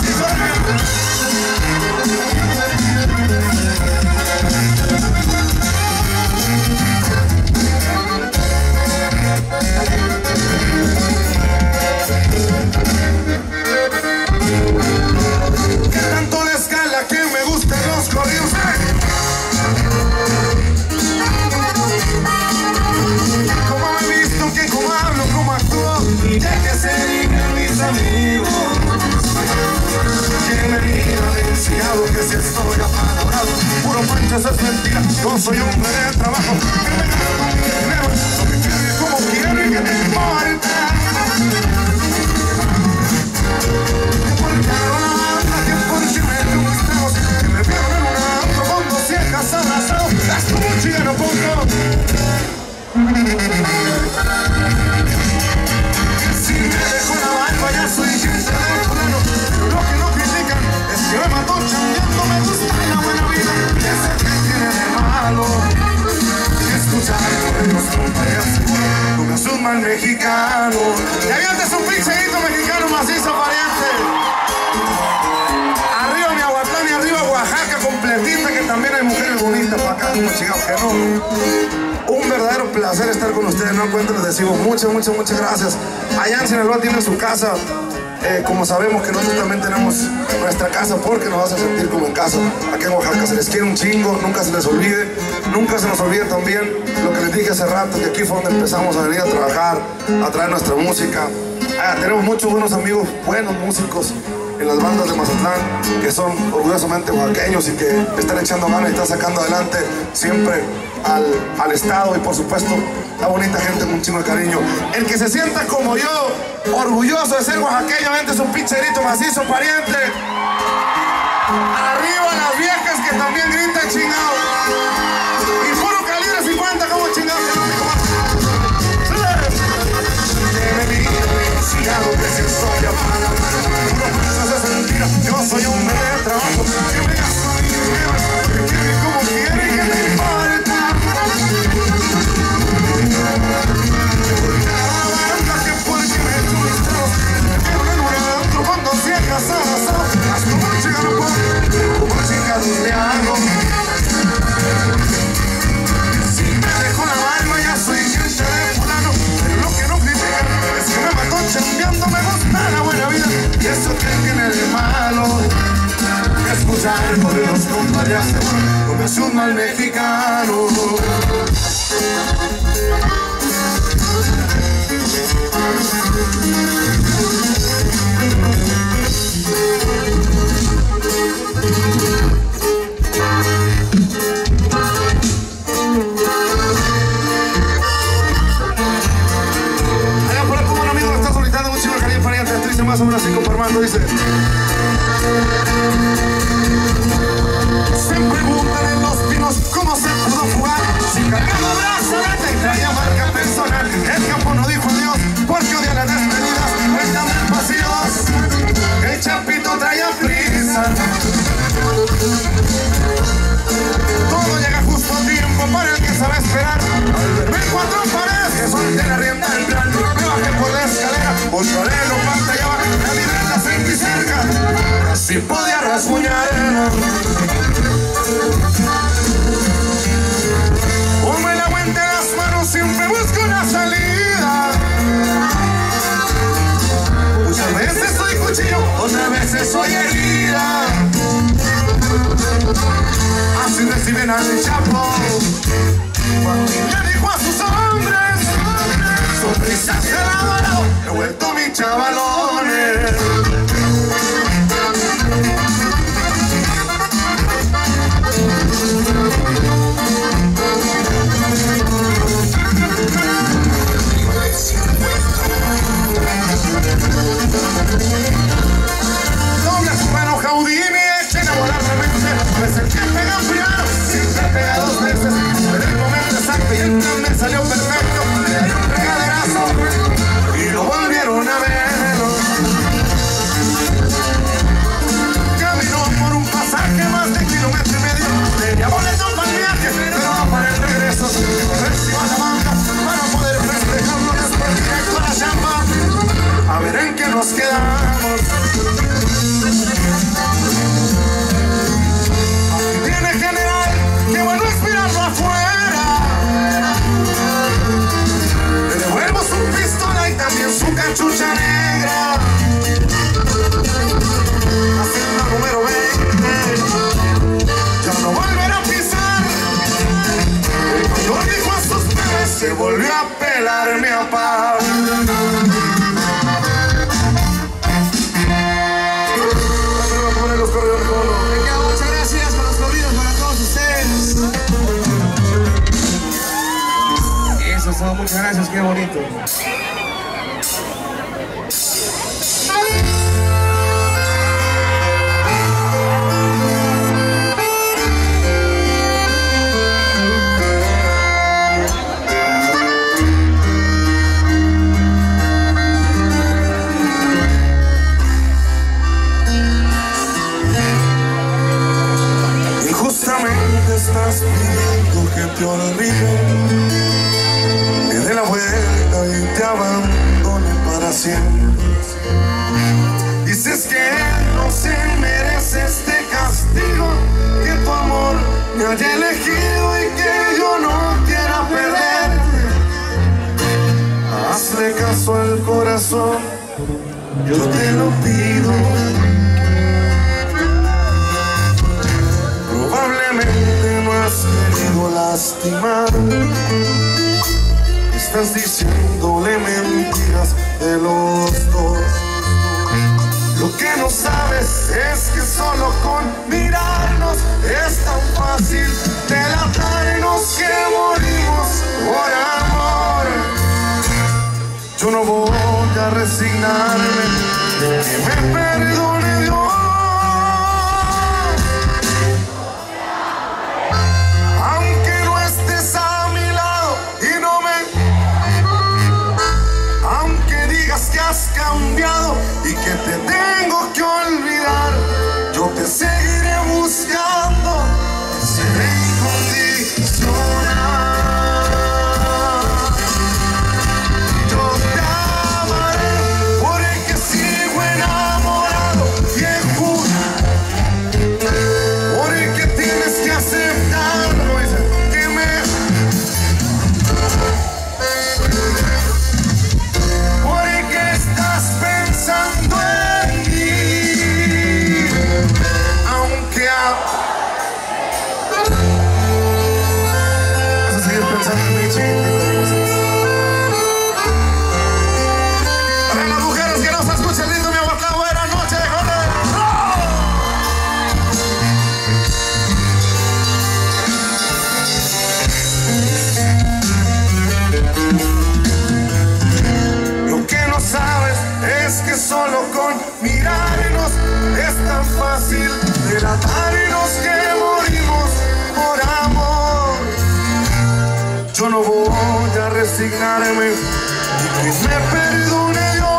¿Qué tanto la escala que me gustan los corridos? ¿Cómo me he visto? Que cómo hablo, cómo actúo, y de que se digan mis amigos que me miran enseñado que si estoy apalabrado, puro pancho, eso es mentira. Yo soy hombre de trabajo, que me gasto mi dinero, lo que quiero como quiero y que te importa. Que por qué no la banda, que por qué me dio mis tragos, que me vieron en un antro con 2 viejas abrazados, gasto mucho y gano poco. Si me dejo la barba ya soy gente de fulano, pero lo que no critican es que me mató chambeando, me gusta la buena vida, ese que tiene de malo. Escuchar de los compañeros, como es un mal mexicano. Y avientes un pincheito mexicano macizo, pariente. Arriba mi Aguatlán y arriba Oaxaca completita, que también hay mujeres bonitas para acá, como chingados que no. Un verdadero placer estar con ustedes, no cuento, les decimos muchas gracias. Allá en Sinaloa tienen su casa, como sabemos que nosotros también tenemos nuestra casa, porque nos hace sentir como en casa. Aquí en Oaxaca se les quiere un chingo, nunca se les olvide, nunca se nos olvide también lo que les dije hace rato, que aquí fue donde empezamos a venir a trabajar, a traer nuestra música. Tenemos muchos buenos amigos, buenos músicos en las bandas de Mazatlán, que son orgullosamente oaxaqueños y que están echando ganas y están sacando adelante siempre al estado, y por supuesto la bonita gente con un chingo de cariño. El que se sienta como yo, orgulloso de ser oaxaqueño, vente su pincherito macizo, pariente. Arriba las viejas que también gritan chingado. Y puro calibre 50 como chingado que no me comas. Que si soy apagado, eso es mentira. Yo soy un hombre de trabajo, que me gasto mi dinero, que quiere como quiere y que me importa. Cada banda que por que me echo mis tragos, me vieron en un antro con 2 viejas abrazadas, gasto mucho y gano poco, como chingados le hago. Si me dejo la barba ya soy gente de fulano, pero lo que no critican es que me mató chambeando, me gusta la buena vida, y eso que tiene de malo. Escuchar por los compadres, como es un mal mexicano. Más o menos así como Armando dice. Se preguntan en Los Pinos cómo se pudo fugar, si cargaba brazalete y traía marca personal. El campo no dijo adiós porque odia las despedidas, cuéntame el pasillo 2, el Chapito traía prisa. Todo llega justo a tiempo para el que sabe esperar. Al verme 4 paredes que solté la rienda del plan, me bajé por la escalera, un torero pantallaba, la libreta sentí cerca, casi podía rasguñar. Ponme el agua entre las manos, siempre busco una salida. Muchas veces soy cuchillo, otras veces soy herida. Así reciben al Chapo cuando le dijo a sus hombres, sonrisas de lado, he vuelto mis chavalones. cachucha negra, haciendo número 20, ya no volverá a pisar. Cuando dijo a sus bebés se volvió a pelar mi papá. Muchas gracias por los corridos para todos ustedes. Eso es todo, muchas gracias, qué bonito. Estás pidiendo que te olvide, que dé la vuelta y te abandone para siempre. Dices que no se merece este castigo, que tu amor me haya elegido y que yo no quiera perderte. Hazle caso al corazón, yo te lo pido. Probablemente no has querido lastimar, estás diciéndole mentiras de los dos. Lo que no sabes es que solo con mirarnos es tan fácil delatarnos que morimos por amor. Yo no voy a resignarme, que me perdone Dios. Que has cambiado y que te tengo que olvidar, yo te seguiré buscando, seré incondicional. Yo te amaré porque sigo enamorado, viejo, porque tienes que aceptarlo, que me... pensando en mí, aunque vas a seguir pensando en mí, chiquitita. Para las mujeres que no se escuchen lindo, mi aguacá, buena noche, joder. Lo que no sabes es que solo con mirarnos es tan fácil delatarnos que morimos por amor. Yo no voy a resignarme y que me perdone Dios.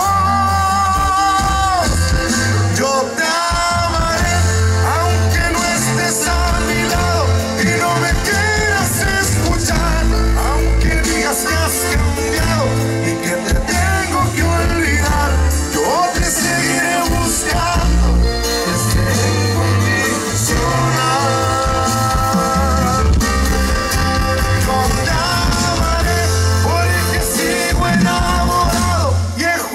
Yo te amaré aunque no estés a mi lado y no me quieras escuchar, aunque digas que has cambiado y que te tengo que olvidar. Yo te seguiré buscando, te seré incondicional. Yo te amaré porque sigo enamorado, viejo.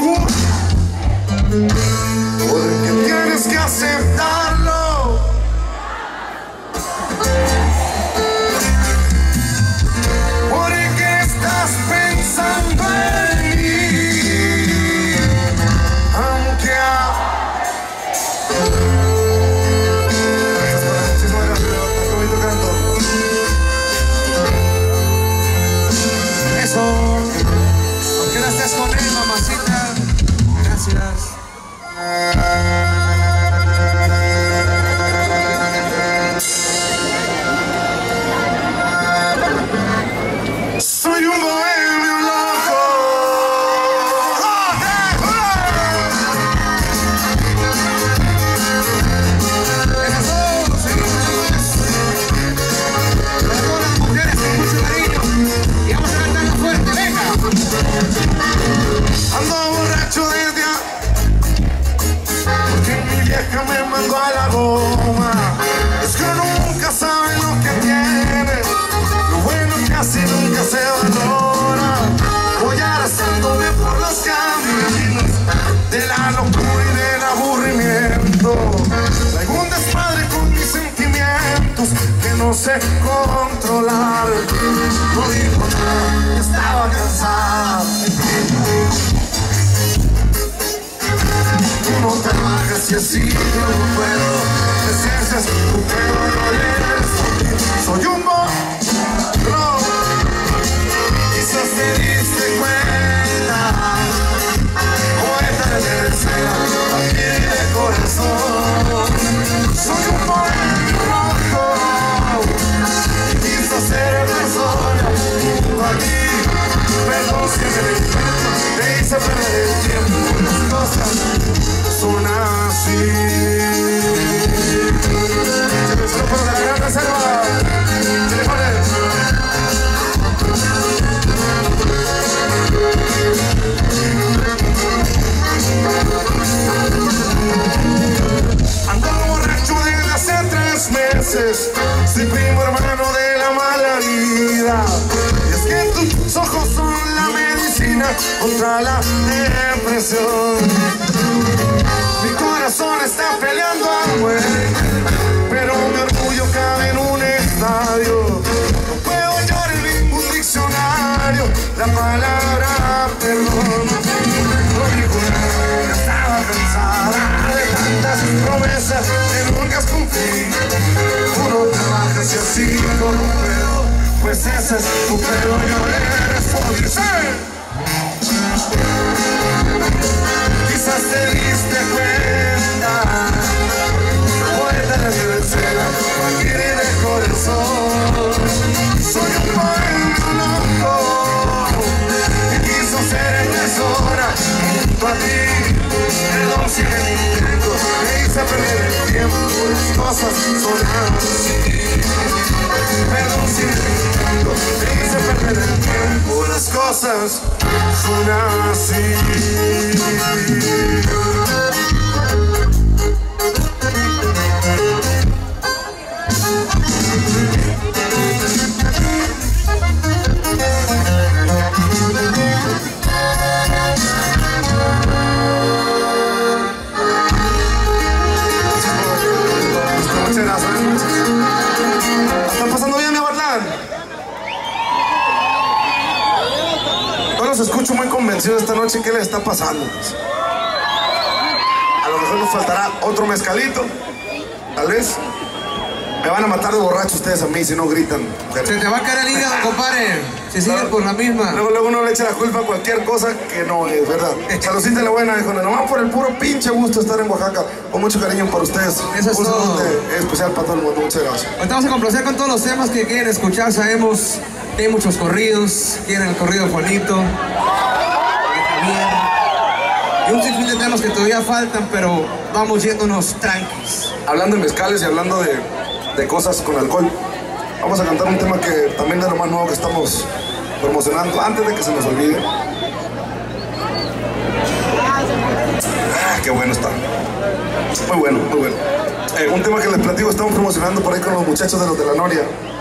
sé controlar. No dijo nada, estaba cansada. Tú no trabajas y así yo no puedo. Ese es tu pedo, no lees. Soy un monstruo. Quizás te diste cuenta. Poeta de tercera, aquí de corazón. Soy un monstruo. Quizás ser persona junto a ti. Perdón si me intento, te hice perder el tiempo. Las cosas son así. Se me supo de la gran reserva. ¿Qué le pones? Ando borracho desde hace 3 meses. Soy primo hermano de la mala vida. Y es que tus ojos son la medicina contra la depresión. Mi corazón está peleando a muerte, pero mi orgullo cabe en un estadio. No puedo hallar en ningún diccionario la palabra perdón. No digo nada, estaba cansada de tantas promesas que nunca cumplí. Tú no trabajas y así no lo puedo, pues ese es tu pedo, yo le respondí. Quizás te diste cuenta, poeta de tercera, aquí de corazón. Soy un poeta loco que quiso ser persona junto a ti. Perdón si me intento, me hice perder el tiempo. Las cosas son así. Perdón si me intento, me hice perder el tiempo. Las cosas son así. ¿Están pasando bien, mi Bartlán? No los escucho muy convencidos esta noche. ¿Qué les está pasando? A lo mejor nos faltará otro mezcalito. Tal vez. Me van a matar de borracho ustedes a mí si no gritan. Se te va a caer el hígado, compadre. Si sigues por la misma. Luego uno le echa la culpa a cualquier cosa que no es, ¿verdad? Saludcita la buena, hijo. Nomás por el puro pinche gusto de estar en Oaxaca. Con mucho cariño para ustedes. Eso es todo. Especial para todo el mundo. Muchas gracias. Ahorita vamos a complacer con todos los temas que quieren escuchar. Sabemos que hay muchos corridos. Quieren el corrido de Juanito, de Javier. Y un sinfín de temas que todavía faltan, pero vamos yéndonos tranquis. Hablando de mezcales y hablando de cosas con alcohol, vamos a cantar un tema que también es lo más nuevo que estamos promocionando antes de que se nos olvide. Qué bueno está. Muy bueno, muy bueno. Un tema que les platico, estamos promocionando por ahí con los muchachos de los de la Noria.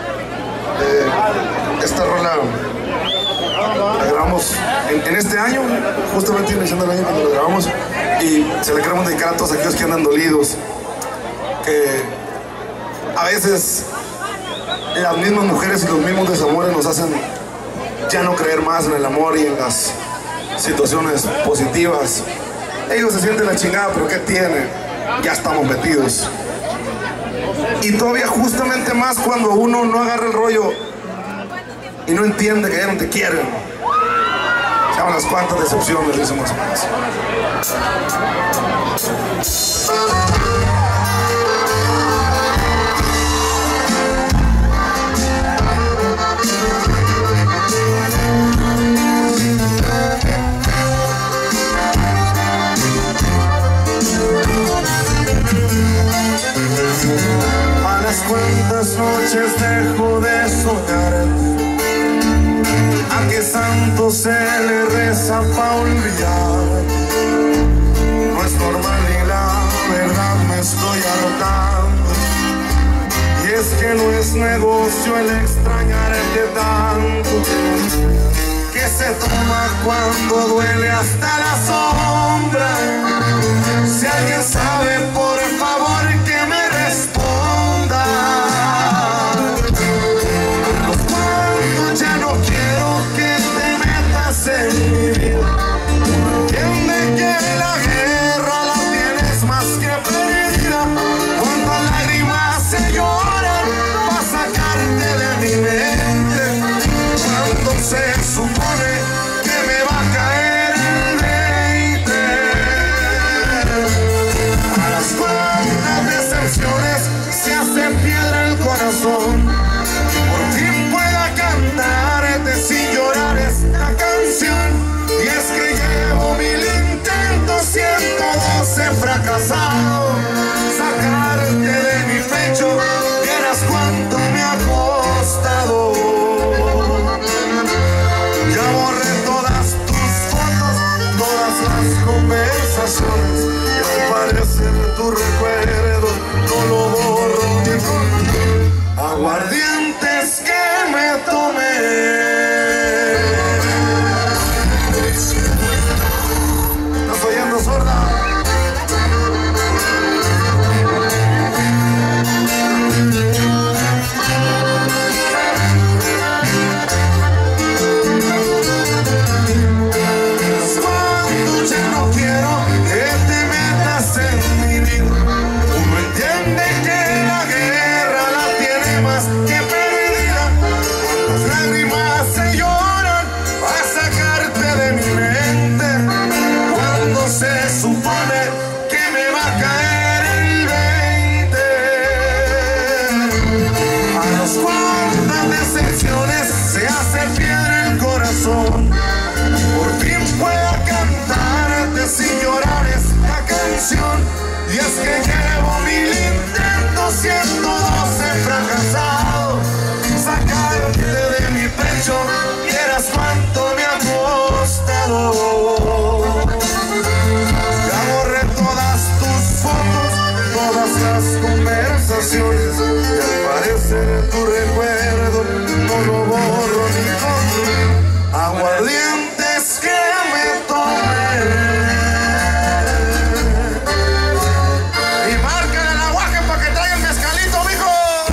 Esta rola la grabamos en este año, justamente iniciando el año cuando la grabamos, y se la queremos dedicar a todos aquellos que andan dolidos, que a veces las mismas mujeres y los mismos desamores nos hacen ya no creer más en el amor y en las situaciones positivas. Ellos se sienten la chingada, pero ¿qué tiene? Ya estamos metidos. Y todavía justamente más cuando uno no agarra el rollo y no entiende que ya no te quieren. Se llaman las cuantas decepciones, dice más o menos. A las cuantas noches dejo de soñar, a qué santo se le reza pa' olvidar. No es normal y la verdad me estoy hartando, y es que no es negocio el extrañarte tanto, que se toma cuando duele hasta la sombra. Si alguien sabe, por favor que me responda. hace piedra el corazón. Por fin pueda cantarte sin llorar esta canción. Y es que llevo 1000 intentos, 112 fracasados. Sacarte de mi pecho, vieras cuánto me ha costado. Ya borré todas tus fotos, todas las conversaciones. Y al parecer tu recuerdo no lo borro ni con aguardientes que me tomé. ¿Estás oyendo, sorda? Cuando ya no quiero que te metas en mi vida, uno entiende que la guerra la tiene más que perdida. Cuántas lágrimas se lloran para sacarte de mi mente, cuando se supone que me va a caer el 20. A las cuantas decepciones se hace piedra el corazón. Por fin puedo cantarte sin llorar esta canción. Y es que llevo 1000 intentos, 112 fracasados. Sacarte de mi pecho, vieras cuánto me ha costado. Ya borré todas tus fotos, todas las conversaciones. Y al parecer tu recuerdo no lo borro ni con aguardientes que me tomé. Y marca el aguaje para que traiga el mezcalito, mijo.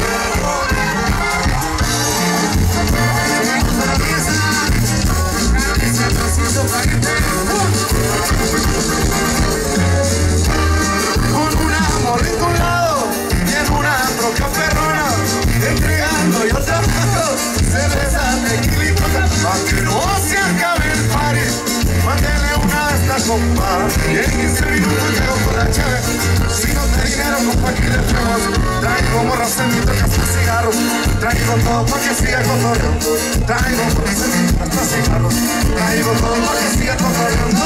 Con una morrita a un lado y en una troca perrona, entregando y otra mano, cerveza, tequilita, pa' que no se acabe el party. Mándele una de estas, compa, y en 15 minutos llego con la chave. Si no te dinero, compa, aquí le echamos. Traigo morras en mi toca hasta cigarros. Traigo todo pa' que siga cotorreando. Traigo morras en mi toca hasta cigarros. Traigo todo pa' que siga cotorreando.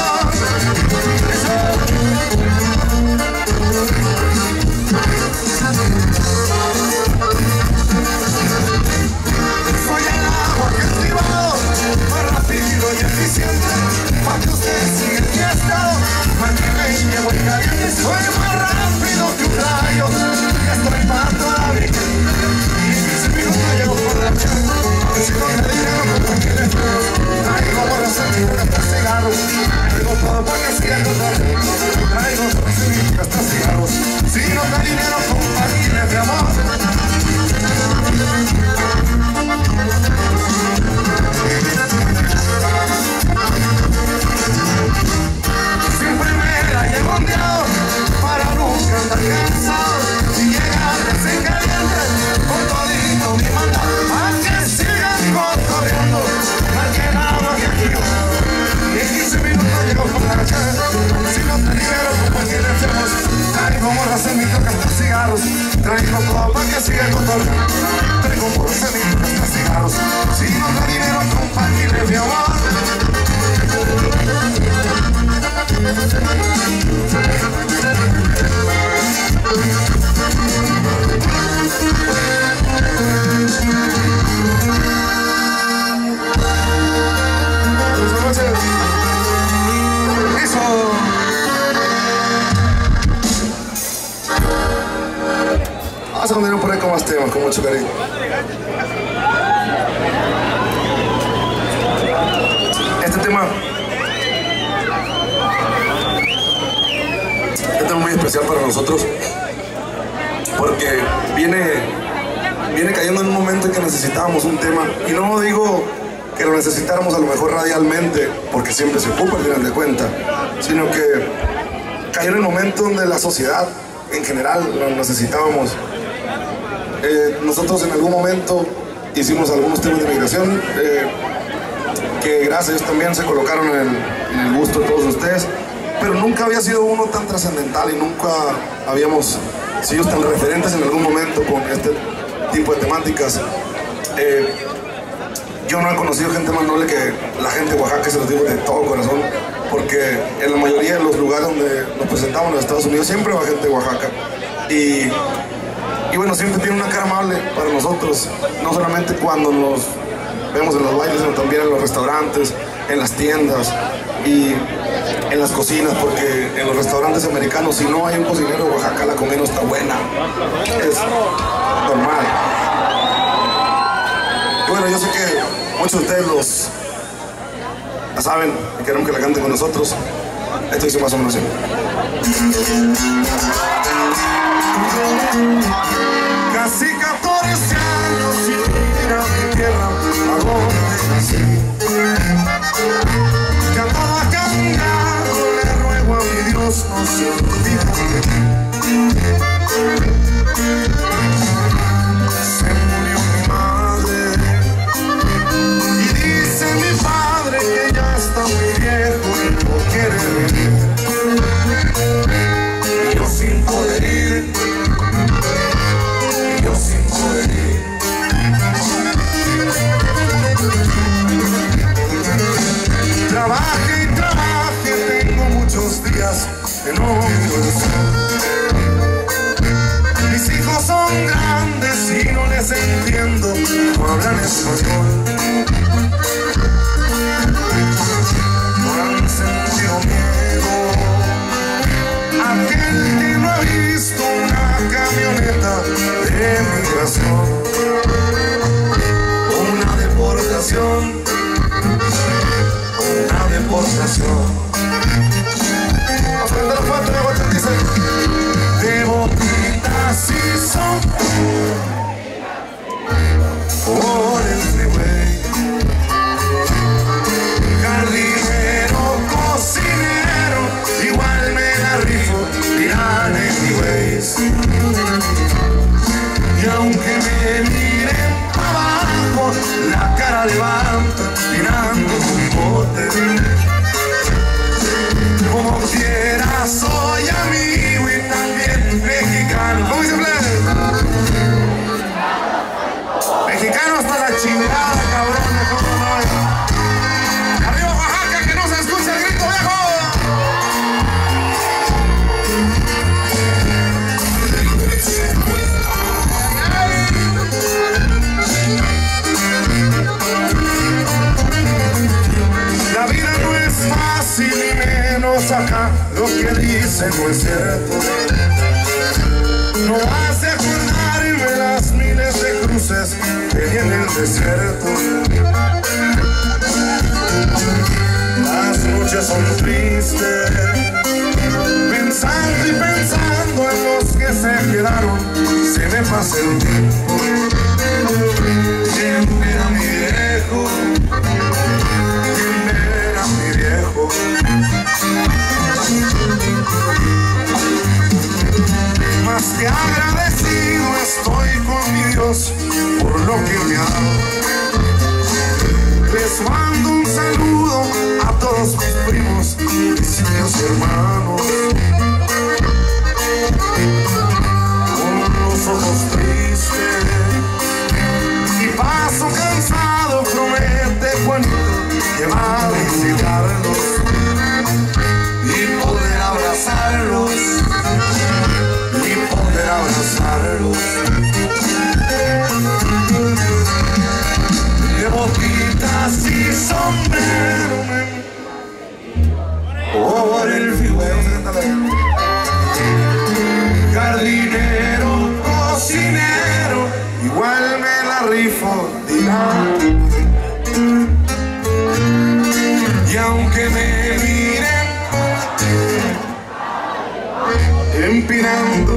Soy el agua que es privado, más rápido y eficiente, pa' que ustedes sigan mi estado, pa' que me llevo el caliente. Soy más rápido que un rayo, y estoy para toda la vida. Y en 15 minutos llego por la chapa. Si no te dinero, compa, que le traigo. Traigo morras en mi boca hasta cigarros. Traigo todo pa' que siga cotorreando. Traigo morras en mi boca hasta cigarros. Si no te dinero, compa, que le traigo. Siempre me la llevo ondeado para nunca andar cansado y llegar recién caliente con todito mi mandado, a que sigan cotorreando, a que nada más que aquí. Y en 15 minutos llego con la chave. Si no te libero, compa, que le hacemos. Traigo morras en mi toca hasta cigarros. Traigo todo pa' que siga cotorreando. Traigo morras en mi toca hasta cigarros. Si no te libero, compa, que le hacemos. Vamos a continuar por ahí con más temas, con mucho cariño. Este tema es muy especial para nosotros porque viene cayendo en un momento en que necesitábamos un tema, y no digo que lo necesitáramos a lo mejor radialmente, porque siempre se ocupa al final de cuentas, sino que cayó en el momento donde la sociedad en general lo necesitábamos. Nosotros en algún momento hicimos algunos temas de migración que gracias a Dios también se colocaron en el gusto de todos ustedes, pero nunca había sido uno tan trascendental y nunca habíamos sido tan referentes en algún momento con tipo de temáticas. Yo no he conocido gente más noble que la gente de Oaxaca, se los digo de todo corazón, porque en la mayoría de los lugares donde nos presentamos en los Estados Unidos siempre va gente de Oaxaca. Y bueno, siempre tiene una cara amable para nosotros, no solamente cuando nos vemos en los bailes, sino también en los restaurantes, en las tiendas y en las cocinas, porque en los restaurantes americanos, si no hay un cocinero de Oaxaca, la comida no está buena. Es normal. Y bueno, yo sé que muchos de ustedes la saben y queremos que la canten con nosotros. Esto dice más o menos así. Casi 14 años sin ir a mi tierra, a donde nací. Que a toda cangado le ruego a mi Dios no se olvide de mí. Se murió mi madre y dice mi padre que ya está muy viejo y no quiere venir. Y yo sin poder ir, yo sin poder ir. Trabaje y trabaje, tengo muchos días que no quiero estar. Mis hijos son grandes y no les entiendo, no hablan español. No han sentido miedo, aquel que no ha visto una camioneta de migración, una deportación, una deportación. Aprender fuerte, luego te dice de boquitas y son por el freeway. Jardinero, cocinero, igual me la rifo, dirán anyways. Y aunque me miren abajo, la cara levantan tirando un bote. Como quiera soy amigo y también mexicano. ¿Cómo dice Plebe? Mexicano hasta la chingada, cabrón. ¿Cómo no? Arriba Oaxaca, que no se escucha el grito viejo. La vida no es fácil y menos acá, lo que dicen no es cierto. No has de acordarme las miles de cruces que hay en el desierto. Las noches son tristes, pensando y pensando en los que se quedaron, se me pasa el tiempo. Siempre era mi viejo, mi viejo. Más que agradecido estoy con mi Dios por lo que me ha dado. Les mando un saludo a todos mis primos, mis tíos y hermanos. Con los ojos tristes y paso cansado, promete Juanito que va a visitarlos y poder abrazarlos, y poder abrazarlos. De boquitas y sombrero por el freeway. Jardinero, cocinero, igual me la rifo, dirán. Y aunque me miren empinando,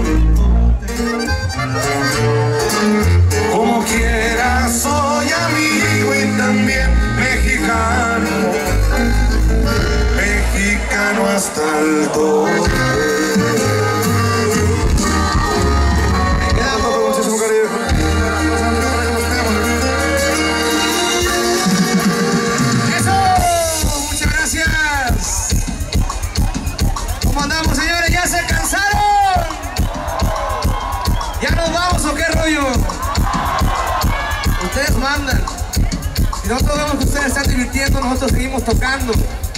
como quiera soy amigo y también mexicano, mexicano hasta el tope. Me quedando con muchísimo cariño. ¿Ya se cansaron? ¿Ya nos vamos o qué rollo? ustedes mandan. Si nosotros vemos que ustedes están divirtiendo, nosotros seguimos tocando.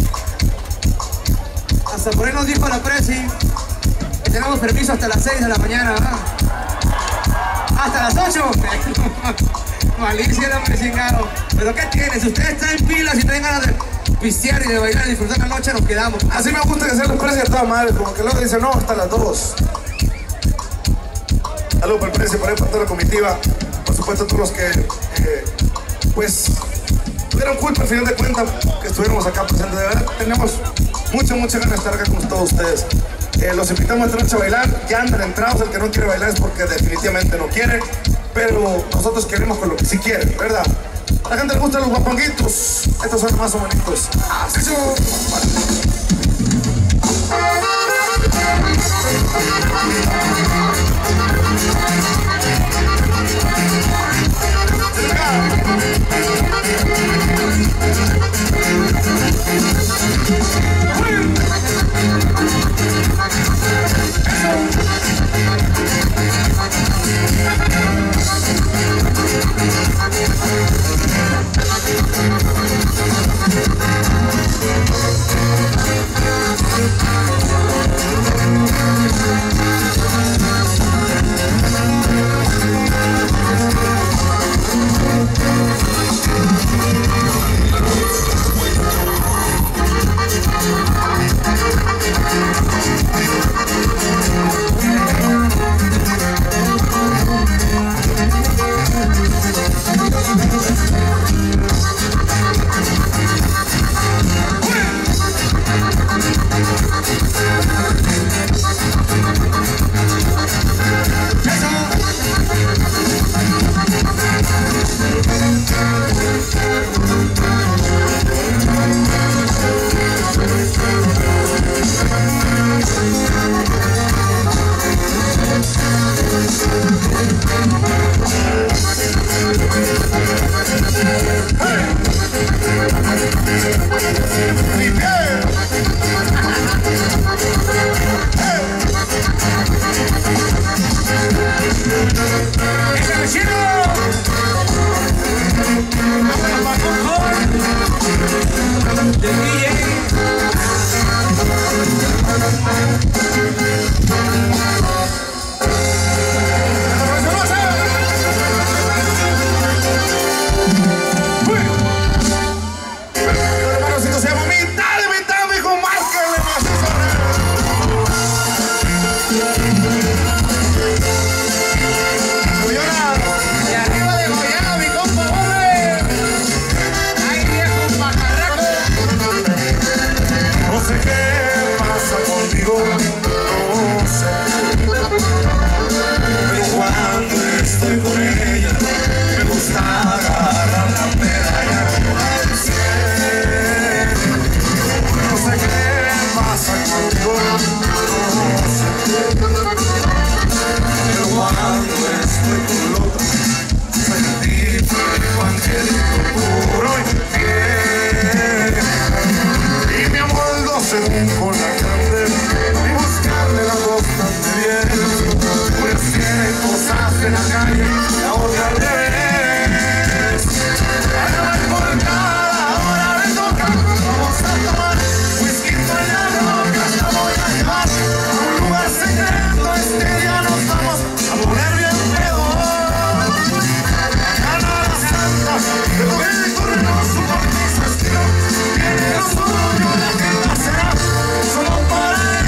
Hasta por ahí nos dijo la presi que tenemos permiso hasta las 6 de la mañana, ¿verdad? Hasta las 8. Malicia el hombre chingado. Pero ¿qué tiene? Si ustedes están en pilas y tienen ganas de pistear y de bailar y disfrutar la noche, nos quedamos. Así me gusta que sean los precios a toda madre, como que luego dicen no, hasta las 2. Saludos para el precio, por ahí para toda la comitiva. Por supuesto, todos los que pues tuvieron culpa al final de cuentas que estuviéramos acá presentes. De verdad, tenemos mucha ganas de estar acá con todos ustedes. Los invitamos esta noche a bailar. Ya andan entrados, el que no quiere bailar es porque definitivamente no quiere. Pero nosotros queremos con lo que sí quieren, ¿verdad? A la gente le gustan los guapanguitos. Estos son más o bonitos. Así son.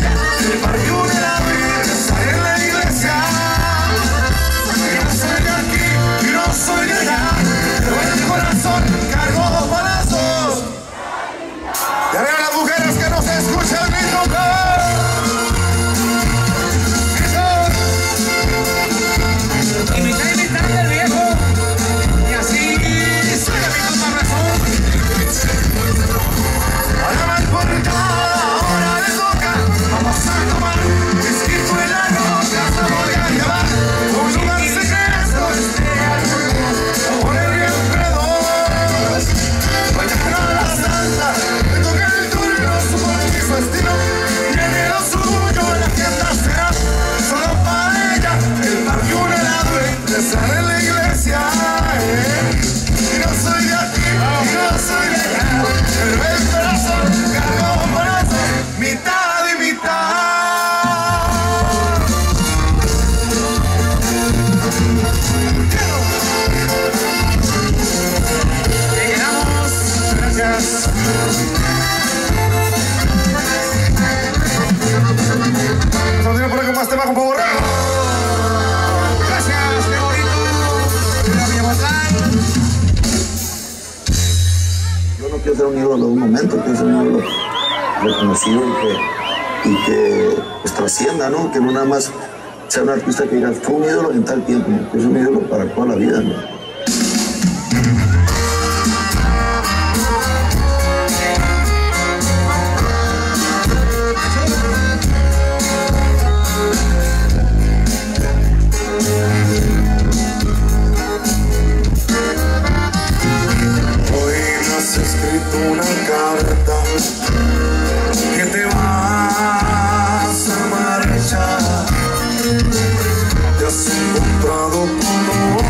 Solo para ella, el parque de la vida, en la iglesia. Gracias. Continúa por acá con más tema con Pavo Records. Gracias, qué bonito. Yo no quiero ser un ídolo de un momento, quiero ser un ídolo reconocido y que pues, trascienda, ¿no? Que no nada más sea un artista que diga, fue un ídolo en tal tiempo, ¿no? Que es un ídolo para toda la vida, ¿no? Una carta que te vas a marchar, te has encontrado con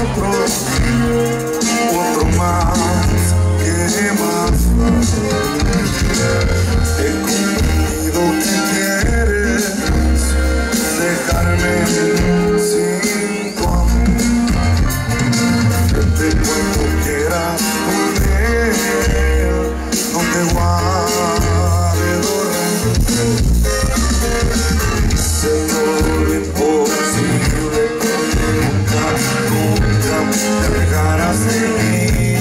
otro más que más he comprendido que quieres dejarme sin tu amor, que te cuento quieras no te guarde dormir, se todo imposible, nunca te dejarás de mí.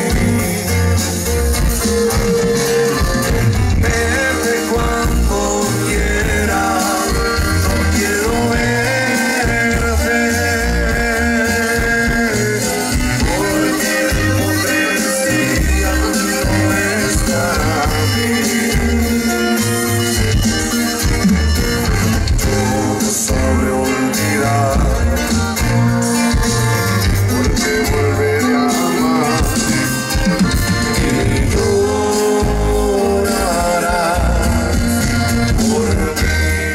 Vete cuando quieras, no quiero verte, porque la hipocresía no es para mí. No sabré olvidar, porque volveré a amar y llorarás por mí.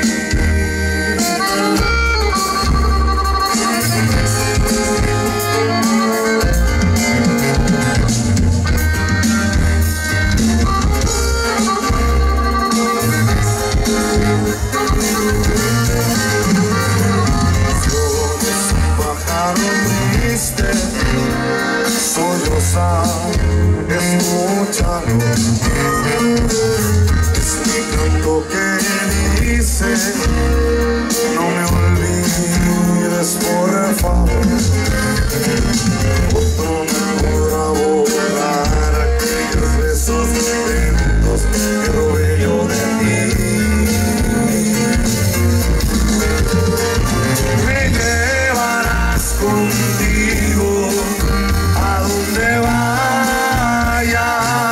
Triste, solloza, escúchalo, es mi canto que dice, no me olvides por favor, otro me podrá borrar aquellos besos lentos que robé yo de ti. Me llevarás contigo a donde vayas,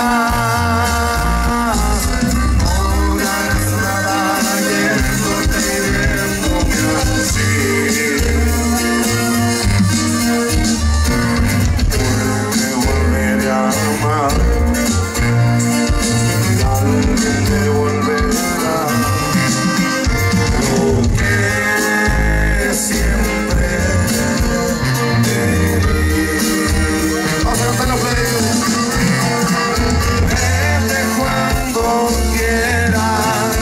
no ganas nada yéndote y viéndome así, porque volveré a amar y alguien me volverá lo que siempre te di. Vamos a cantar los pleitos. Vete cuando quieras,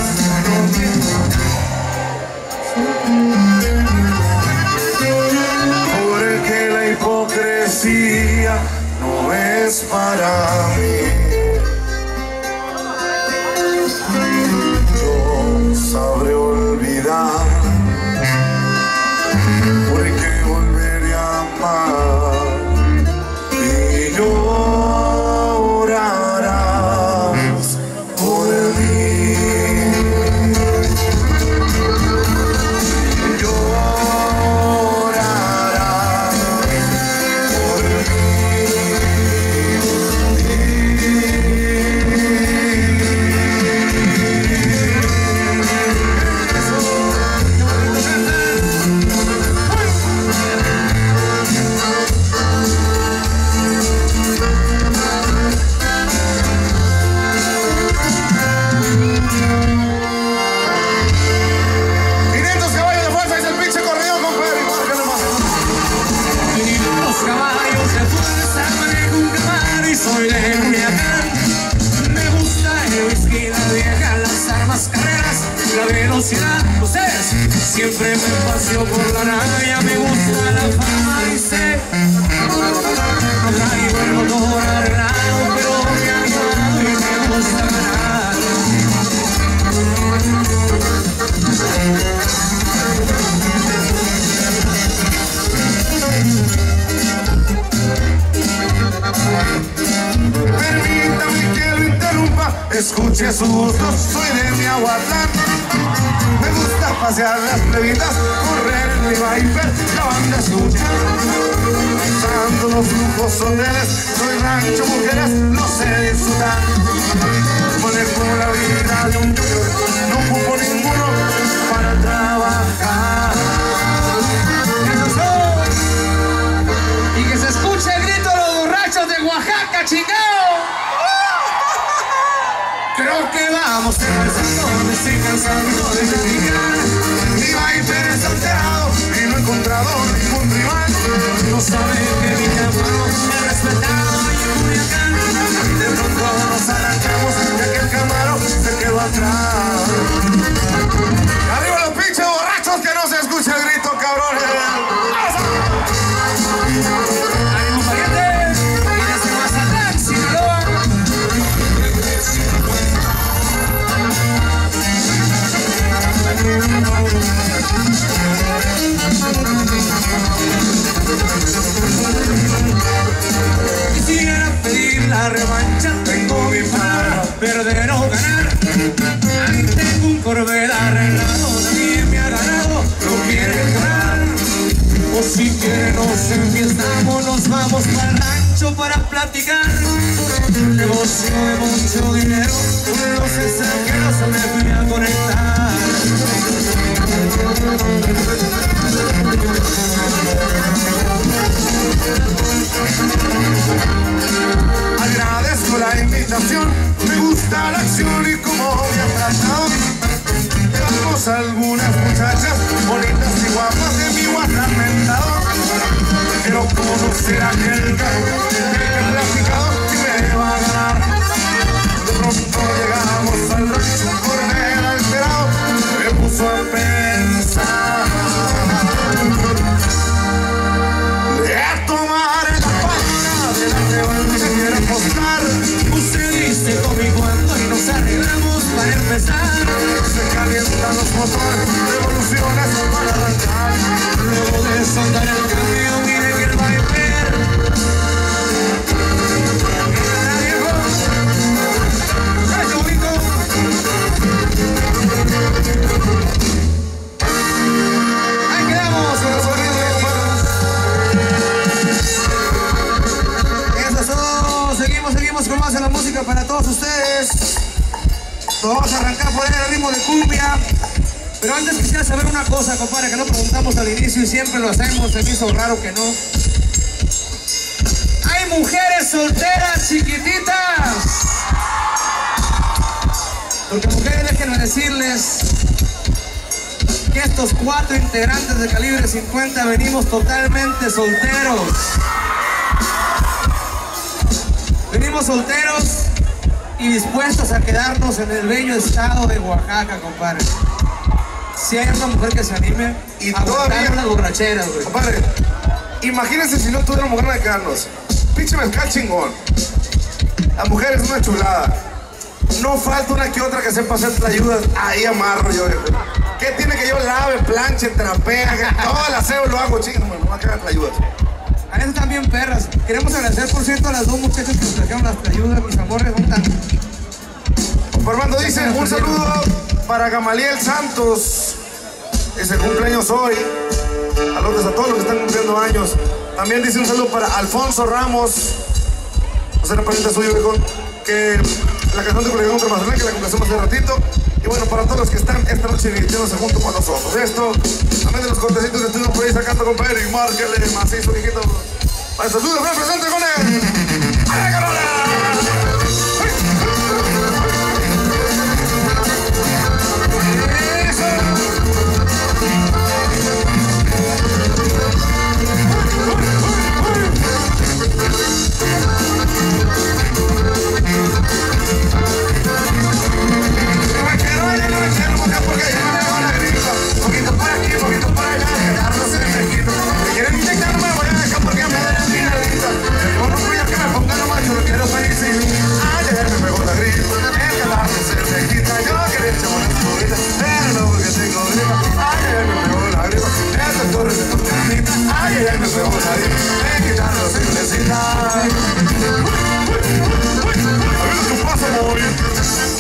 porque la hipocresía no es para mí. Yo sabré olvidar, porque volveré a amar y llorarás por mí. Llorarás por Ustedes siempre me paseo por la raya, me gusta la fama y sé escuche su gusto, soy de Miahuatlán. Me gusta pasear las plebitas, correr en mi Viper, la banda escucha. Usando los lujos hoteles, soy rancho, mujeres, no sé disfrutar. Manejo la vida de un junior, no ocupo ninguno para trabajar. ¡Eso soy! Y que se escuche el grito de los borrachos de Oaxaca, chingao. Creo que vamos empezando, me estoy cansando de criticar. Mi Viper es alterado y no he encontrado ningún rival. No sabe que mi Camaro me ha respetado y en Culiacán. De pronto nos arrancamos ya que el Camaro se quedó atrás. ¡Arriba los pinches borrachos que no se escucha el grito, cabrones! ¡Ánimo, pariente! Y desde Mazatlán, Sinaloa. Quisiera pedir la revancha, tengo mi para perder o ganar. Tengo un Corvette arreglado, nadie me ha ganado, lo quiere ganar. O si quiere nos enfiestamos, nos vamos para el rancho para platicar. Negocio de mucho dinero, con los extranjeros me fui a conectar. Agradezco la invitación, me gusta la acción y cómo me ha tratado. Tenemos algunas muchachas bonitas y guapas de mi WhatsApp mentado. Quiero conocer a aquel carro que he platicado y me va a ganar. De pronto llegamos al rancho, Corvette alterado me puso a pensar. A tomar la palabra de la revancha quiero apostar. Usted dice conmigo cuando y nos arreglamos para empezar. Se calientan los motores, revoluciones para arrancar. Luego de soltar el cambio, mire que el Viper está viejo. ¡Ay, bonito! Ahí quedamos con los sonidos de seguimos con más de la música para todos ustedes. Vamos a arrancar por ahí el ritmo de cumbia. Pero antes quisiera saber una cosa, compadre, que no preguntamos al inicio y siempre lo hacemos, se me hizo raro que no. ¿Hay mujeres solteras chiquititas? Porque mujeres, déjenme decirles que estos 4 integrantes de Calibre 50 venimos totalmente solteros. Venimos solteros y dispuestos a quedarnos en el bello estado de Oaxaca, compadre. Si hay una mujer que se anime y a aguantar unas borracheras, güey. Compadre, imagínense si no tuviéramos ganas de quedarnos. Pinche mezcal chingón. La mujer es una chulada. No falta una que otra que sepa hacer tlayudas. Ahí amarro yo. ¿Qué tiene que yo lave, planche, trapea? Todo el aseo lo hago, chingón. No va a quedar tlayudas. A veces también perras. Queremos agradecer, por cierto, a las 2 muchachas que nos trajeron las ayudas, mis amores. Armando dice, un saludo para Gamaliel Santos. Es el cumpleaños hoy. Saludos a todos los que están cumpliendo años. También dice un saludo para Alfonso Ramos. Hacer una pregunta suya, viejo. Que la canción de Colegio contra Mazatlán, que la complacemos hace ratito. Y bueno, para todos los que están esta noche divirtiéndose junto con nosotros. Esto, también de los cortecitos que estuvimos por ahí sacando, compadre, y márquele macizo, viejito. Para el saludo, ven presente con él. ¡A la Carola! Poquito por aquí, poquito por allá, quedarnos en el esquito. Me quieren inyectar, no me voy a dejar porque me da el finalito. Con un cuello que me ponga nomás, yo lo quiero feliz. Ayer me pegó la gripa, el quedarnos en el esquito. Yo quería echar una escurrita, pero no porque tengo gripa. Ayer me pegó la gripa, el doctor es tu camita. Ayer me pegó la gripa, me quitaron los ingleses. A ver, tu paso, morir.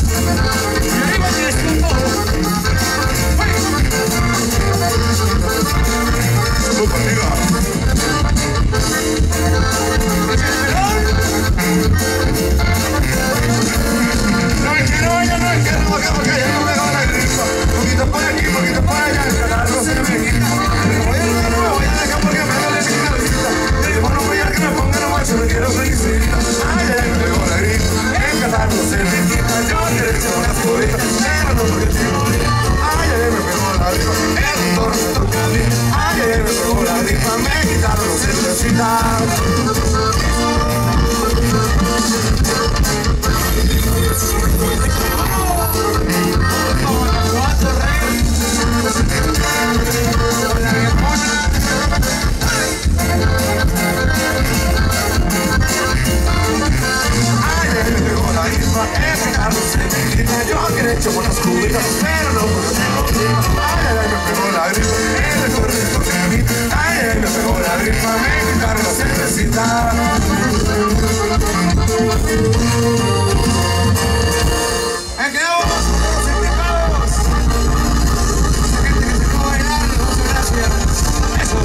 Yo que le echo buenas cubitas, pero no puedo sentir. Ay, me pegó la gripa, me recorre porque a mí. Ay, me pegó la gripa, me quitaron la cervecita. ¡Quedamos todos implicados! La gente que se fue a bailar, muchas gracias. Eso.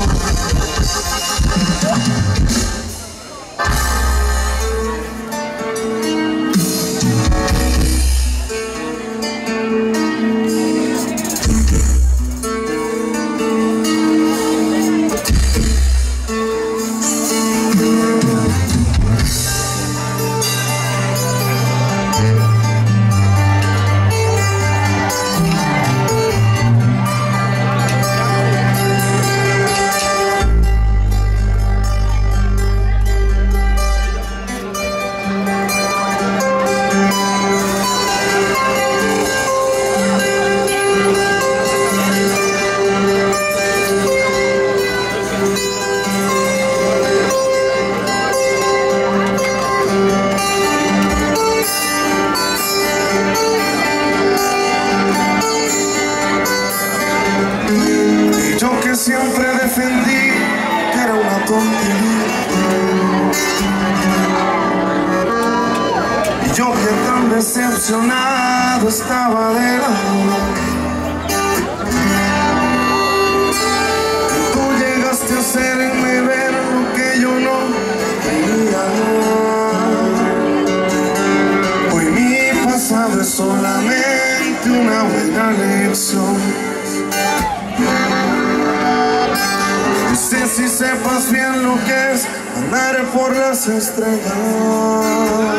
Siempre defendí que era una tontería. Y yo que tan decepcionado estaba del amor. Tú llegaste a hacerme ver lo que yo no quería. Hoy mi pasado es solamente una buena lección. No sé si sepas bien lo que es andar por las estrellas.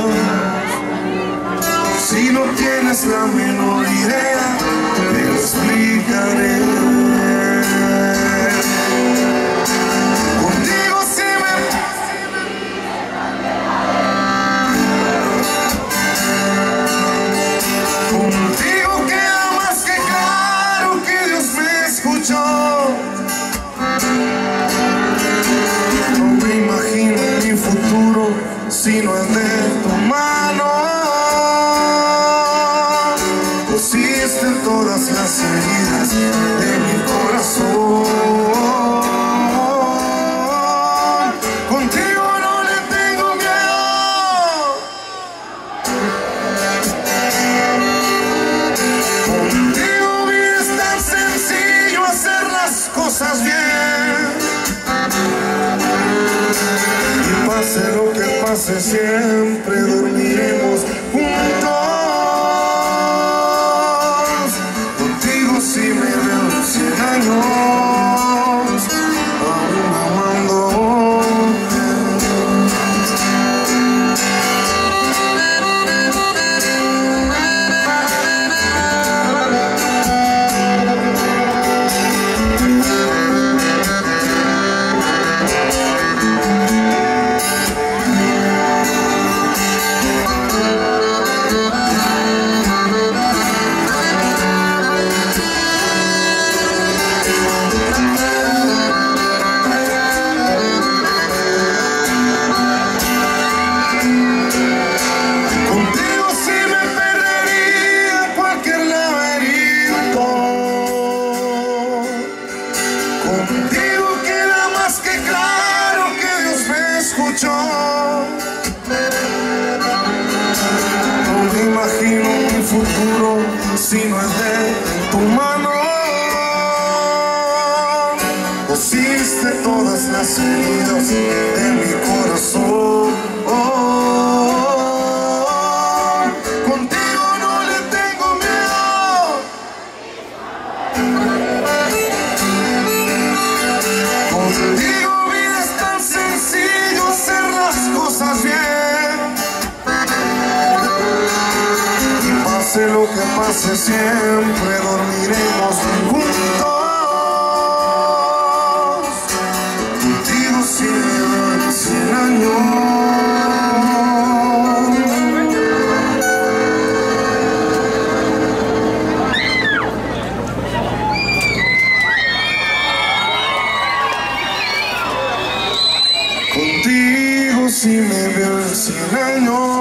Si no tienes la menor idea, te lo explicaré. Contigo sí contigo queda más que claro que Dios me escuchó. Si no es de tu mano, pusiste todas las heridas de mi corazón. Contigo no le tengo miedo. Contigo vida es tan sencillo hacer las cosas bien. Pase lo que pase, siempre dormiremos juntos. Contigo si me veo en 100 años, aún amándote. Contigo queda más que claro que Dios me escuchó. No me imagino mi futuro si no es de tu mano. Pusiste todas las heridas de mi corazón. Contigo no le tengo miedo. Contigo vida es tan sencillo hacer las cosas bien. Y pase lo que pase, siempre dormiremos juntos. Contigo si me veo en Contigo si me veo en 100 años.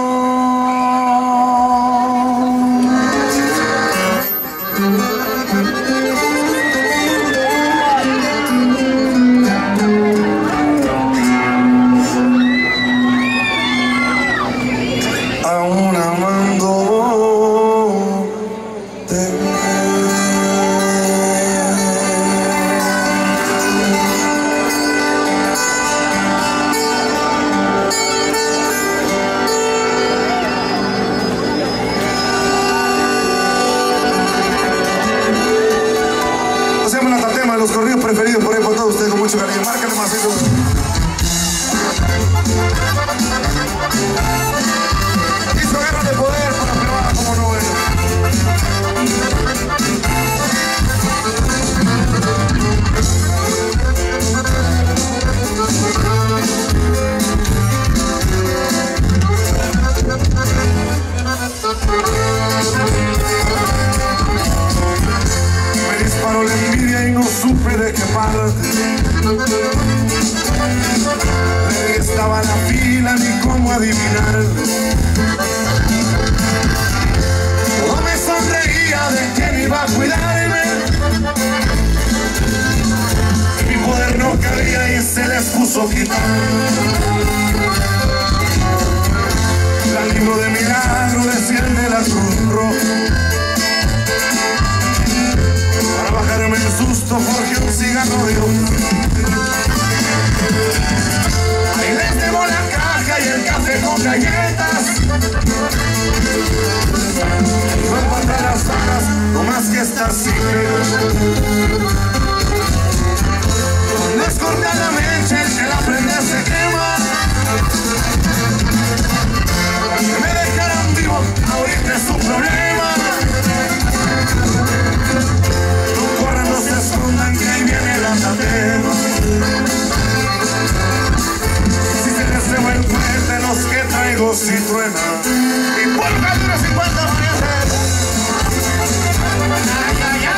Aún amándote. Los corridos preferidos por ahí por todos ustedes con mucho cariño. Márcale más eso. Hizo guerra de poder para probar como no es. Me disparó la envidia y no supe de qué parte. Estaba la fila ni cómo adivinar. Todo me sonreía de quién iba a cuidarme. Mi poder no cabía y se les puso quitar. La libro de milagro decía el de la Cruz Roja. Para bajarme el susto forjé un cigarro de oro. Ahí les debo la caja y el café con galletas. No encontré las balas, no más que estar sin ver. No es corta la mecha, el que la prende se quema. Que me dejaran vivo, ahorita es un problema. No corran, no se escondan, que ahí viene el atatema. Si se les lleva el fuerte, los que traigo si truena. Y por casi unos 50 variantes. Ay, ay, ay.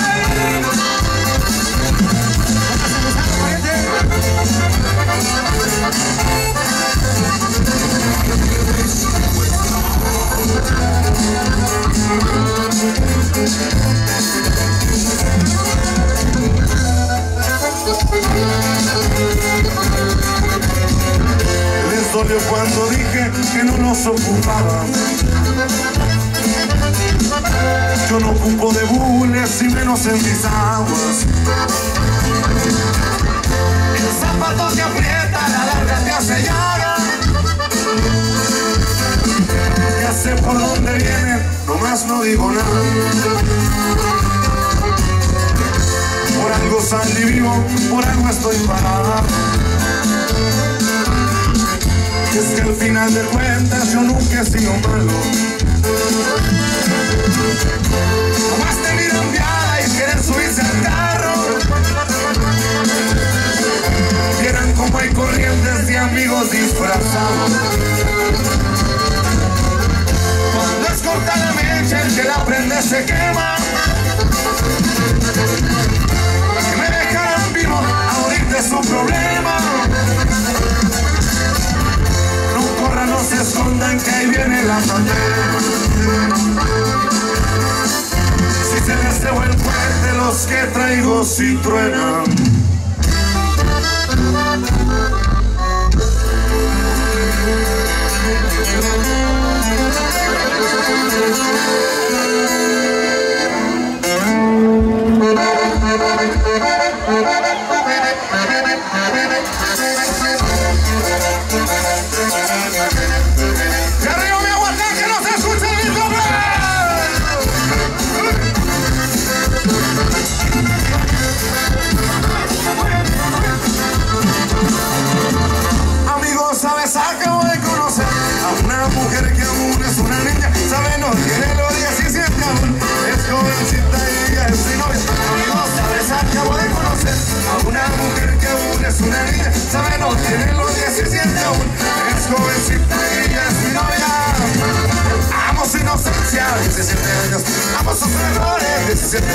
Les dolió cuando dije que no nos ocupaba. Yo no ocupo de bules y menos en mis aguas. El zapato te aprieta, la larga te hace llaga. Ya sé por dónde viene, nomás no digo nada. Por algo salí vivo, por algo estoy parada. Y es que al final de cuentas yo nunca he sido malo. Nomás te miran viada y quieren subirse al carro. Vieran como hay corrientes de amigos disfrazados. Cuando es corta la mecha, el que la prende se quema. Que me dejaran vivo, ahorita es un problema. No corran, no se escondan, que ahí viene la pandemia. Si se les lleva el fuerte, los que traigo si truenan. ¡Y arriba mi aguantá, que no se escuche el doble!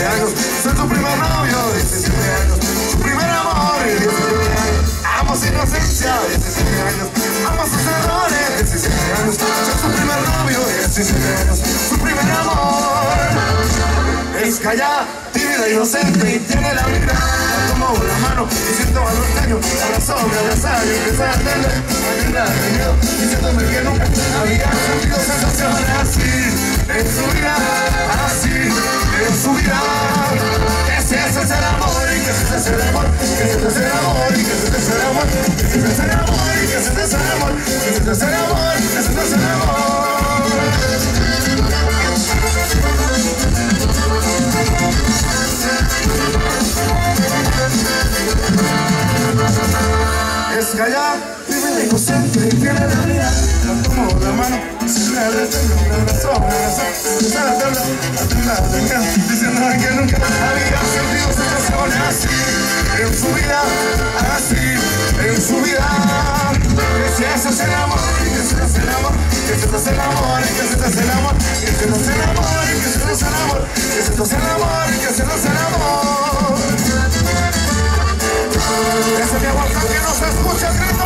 años, soy su primer novio, 17 años, su primer amor, 17 años, amo su inocencia, 17 años, amo sus errores, 17 años, soy su primer novio, 17 años, su primer amor. Es callada, tímida, inocente y tiene la vida. La tomo la mano y siento a los años, abrazarme, abrazar y empezar a tener de miedo, diciéndome que nunca había sentido sensaciones así en su vida, así en su vida. Que si ese es el amor y que si ese es el amor, que si ese es el amor y que si ese es el amor, que si ese es el amor y que si ese es el amor, que si ese es el amor, que si ese es el amor. Es callada, tímida, inocente y tiene la vida. La tomo la mano, se la detengo, la abrazo, se la tabla, diciendo que nunca había sentido sensaciones así en su vida, así en su vida. Que si ese es el amor, y que si ese es el amor, que si ese es el amor, y que si ese es el amor, que si ese es el amor, y que si ese es el amor, que si ese es el amor, y que si ese es el amor. Ese mi amor que no se escucha, grito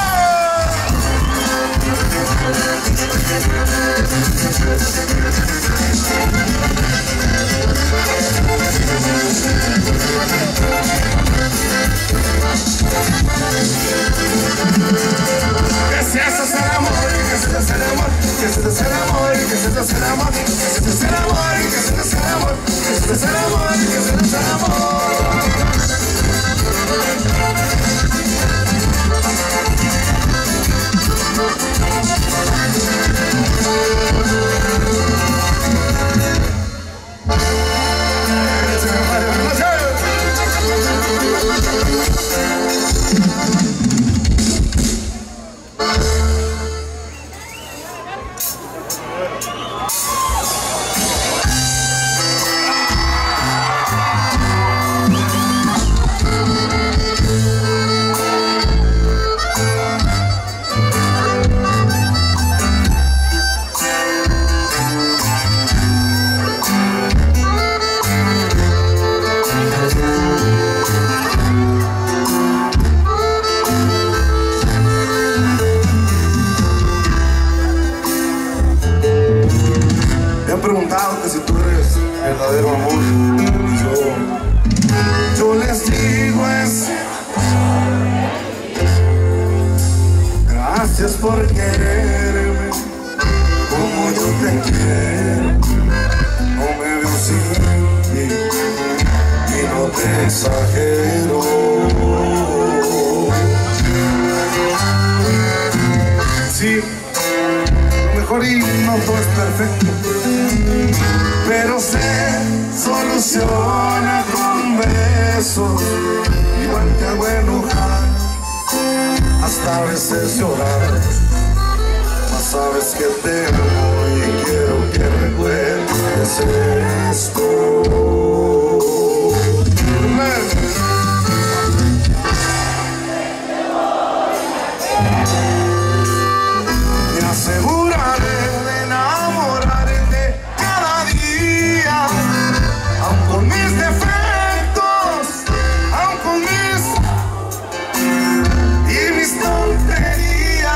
que si ese es el amor, que si ese es el amor, que si ese es el amor, que si ese es el amor, que si ese es el amor, que si ese es el amor, que si ese es el amor, que si ese es el amor. Preguntado que si tú eres verdadero amor, yo les digo es gracias por quererme como yo te quiero. No me veo sin ti y no te exagero. Sí, mejor y no todo es perfecto, pero se soluciona con besos, igual te hago enojar, hasta a veces llorar, mas sabes que te amo y quiero que recuerdes esto. Me aseguraré de enamorarte cada día, aun con mis defectos, aun con mis tonterías.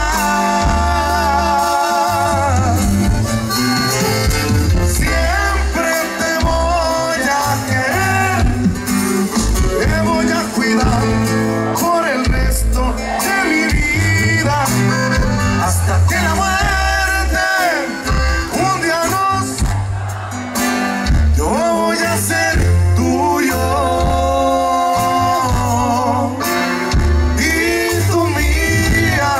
Siempre te voy a querer, te voy a cuidar por el resto de mi vida, hasta que la muerte un día yo voy a ser tuyo y tú mía.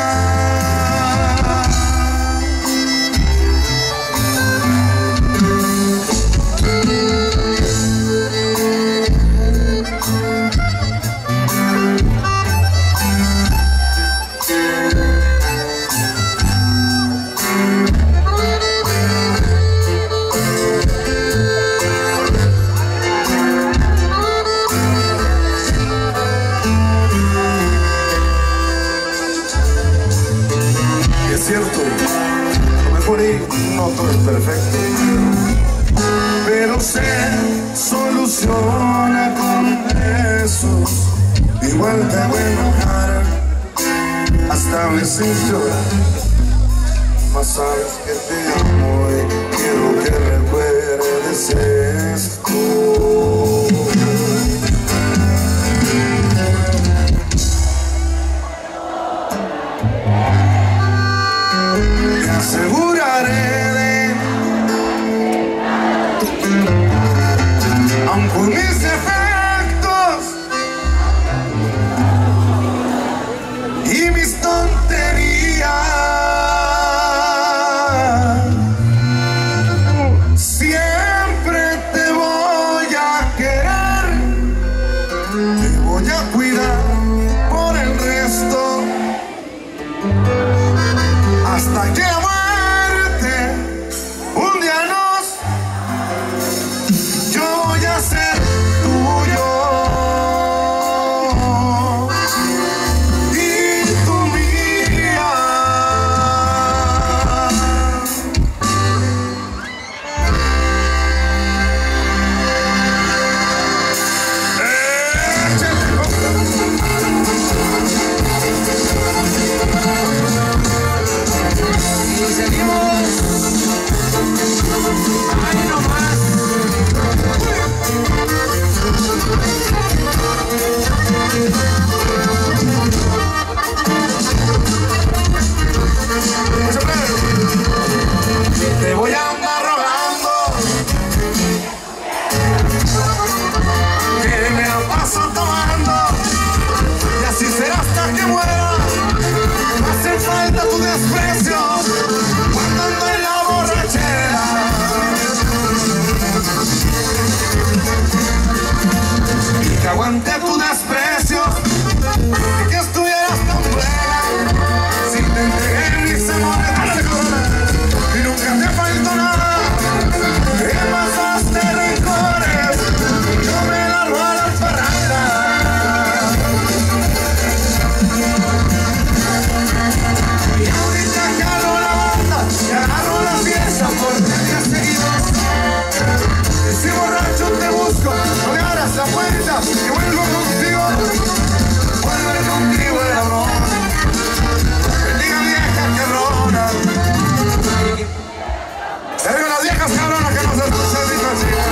Es cierto, a lo mejor no todo es perfecto, pero se soluciona con besos. Igual te voy a enojar, hasta a veces llorar. Mas sabes que te amo y quiero que recuerdes esto. Me aseguraré de, aun con mis defectos y mis tonterías, siempre te voy a querer, te voy a cuidar por el resto, hasta que a muerte un día yo voy a ser tuyo y tú mía. Y seguimos. Ahí nomás. Te voy a andar rogando que me la paso tomando, y así será hasta que muera. No hace falta tu desprecio cuando ando en la borrachera, y que aguante tu desprecio, y que estuvieras tan buena si te entregué mis amores y nunca te faltó nada. ¿Qué pasaste rencores? Yo me largo a las parrandas, y ahorita jalo la banda y agarro la fiesta por 3 días seguidos. Y si borracho te busco, no me abras la puerta, que vuelvo contigo, vuelve contigo el amor. Bendiga vieja cabrona, ergo las viejas cabronas que no se escuchan ni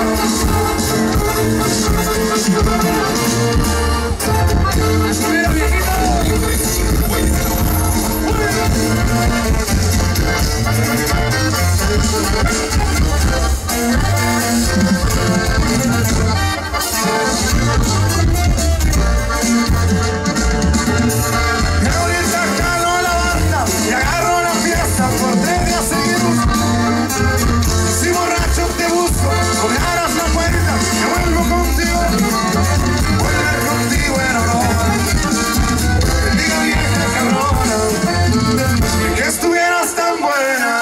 y ahorita jalo la banda y agarro la fiesta por 3 días seguidos. Si borracho te busco, no me abras la puerta, que vuelvo contigo, vuelve contigo en aroma. Bendiga vieja cabrona, y que estuvieras tan buena.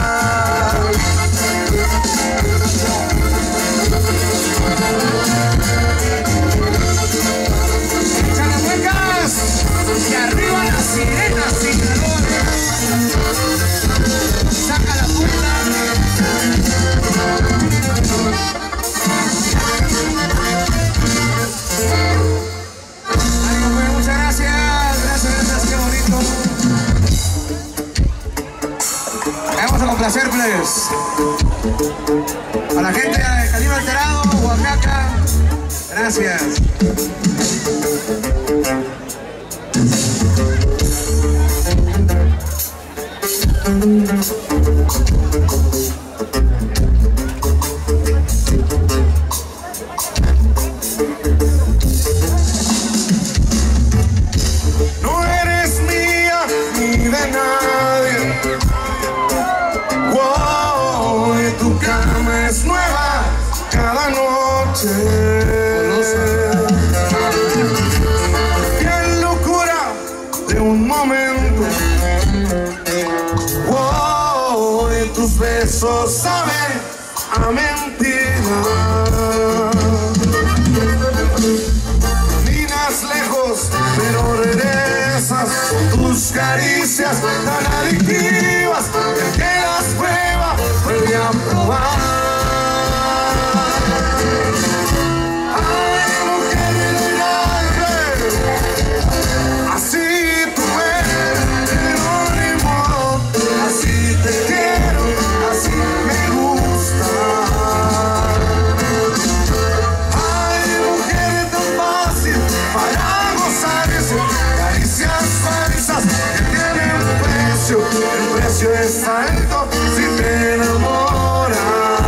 Chalamuecas. Y arriba las sirenas sin calor. Saca la punta. Ay, pues, muchas gracias. Gracias, qué bonito. Vamos a complacer, plebes. A la gente de Calibre Alterado, Oaxaca. Gracias. No eres mía ni de nadie. Wow, y tu cama es nueva cada noche. Qué locura de un momento. Wow, y tus besos saben a mentira. Caminas lejos, pero regresas con tus caricias tan adictivas. El que las prueba vuelve a probar. el precio es alto si te enamoras.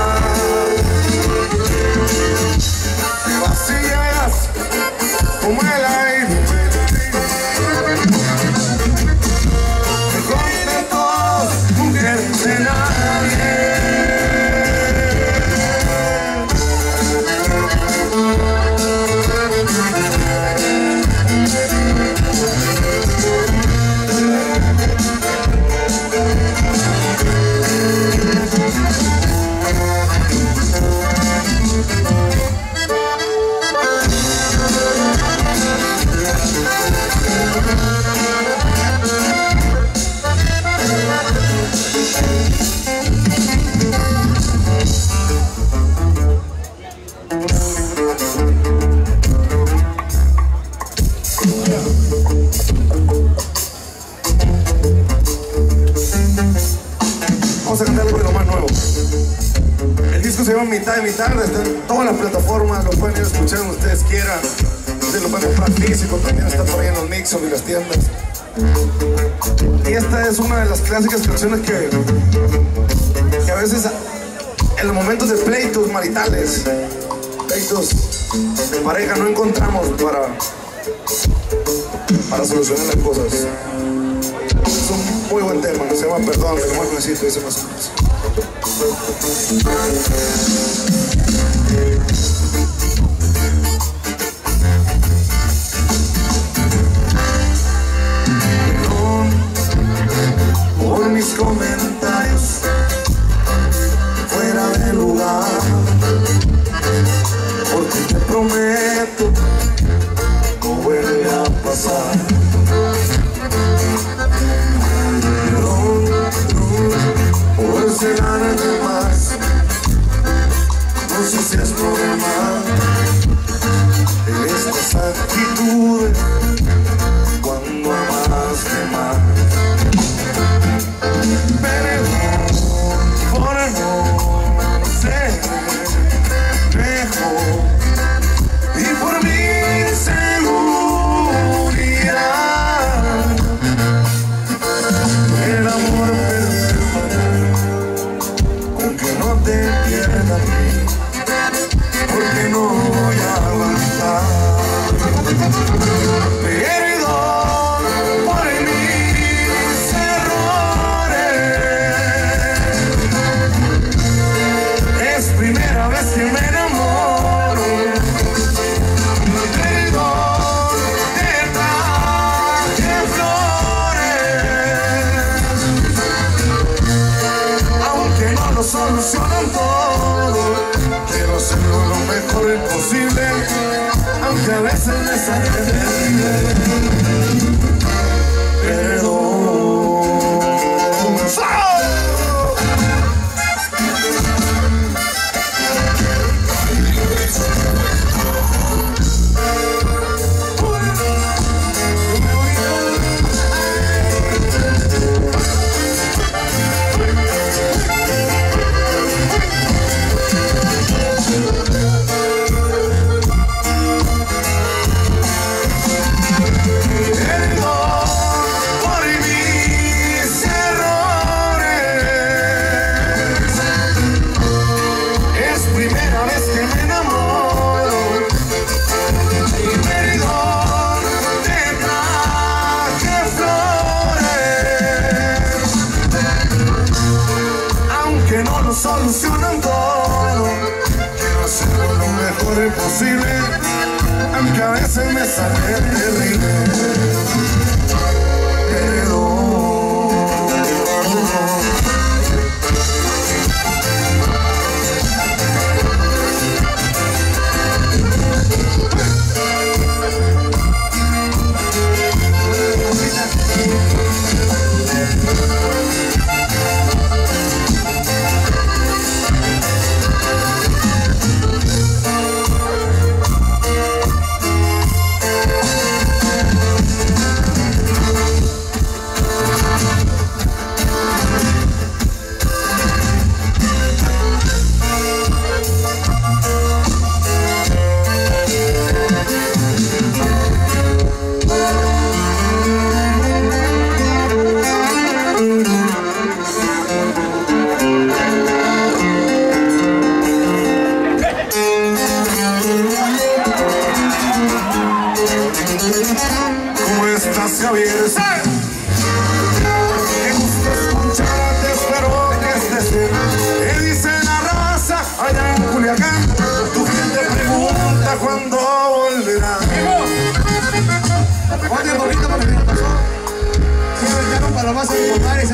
Te vas y llegas como el aire, mejor de todos, mujer de nadie. Vamos a cantar algo de lo más nuevo. El disco se llama Mitad y Mitad, está en todas las plataformas, lo pueden ir a escuchar donde ustedes quieran. Ustedes lo pueden comprar físico, también está por ahí en los Mixup y las tiendas. Y esta es una de las clásicas canciones que a veces en los momentos de pleitos maritales, pleitos de pareja, no encontramos para solucionar las cosas. Es un muy buen tema, se llama Perdón, del Omar Juancito, dice más o menos. Perdón por mis comentarios fuera de lugar, porque te prometo no vuelve a pasar. Por ser ganas de más, no sé si es normal estas actitudes cuando amas de más. Perdón por no ser mejor y por mi inseguridad. El amor no te pierdas a mí, porque no voy a aguantar. Perdón por mis errores, es primera vez que me enamoro. Perdón, te traje flores, aunque no lo solucionan todo, quiero hacerlo lo mejor posible, aunque a veces me sale terrible. Perdón. Solucionan todo, quiero hacerlo lo mejor posible, aunque a veces me sale terrible. Perdón.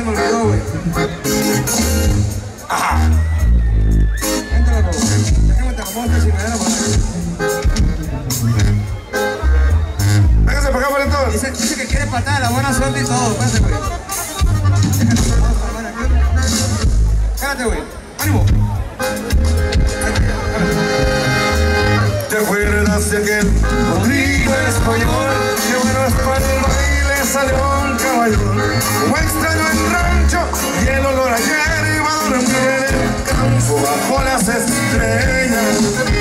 me olvidó, güey. Ajá. Entra, bro. Déjame te acomodo esta chingadera para acá. Véngase para acá, Valentón. Dice que quiere patada, la buena suerte y todo. Espérate, güey. Déjame te acomodo esta mano aquí. Espérate, güey. ¡Ánimo! ¿Te acuerdas de aquel Rodrigo español? Que bueno es para el baile, salió un caballón. Un extraño en rancho y el olor a hierba dormía en el campo bajo las estrellas.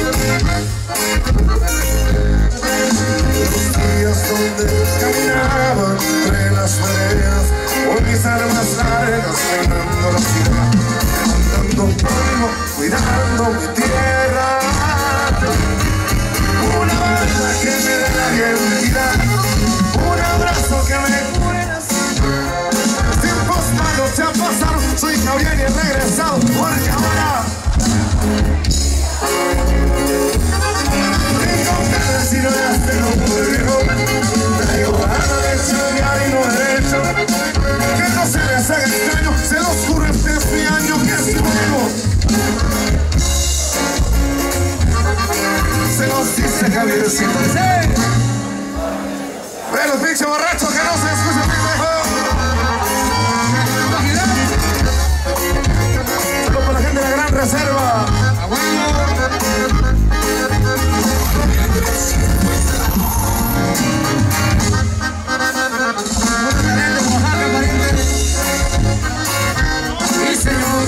Los días donde caminaba entre las veredas con mis armas largas, peinando la ciudad, levantando polvo, cuidando mi tierra. Una banda que me dé la identidad, un abrazo que me cure las los tiempos malos ya pasaron, soy Javier y he regresado, porque ahora tengo que decir las tengo muy viejo, traigo ganas de chambear y no derecho, que no se les haga extraño, se los juro este es mi año que es nuevo. Se los dice Javier siempre. Ve los pinches borrachos que no se escuchan bien mejor. Solo para la gente de la Gran Reserva. Sí, señor.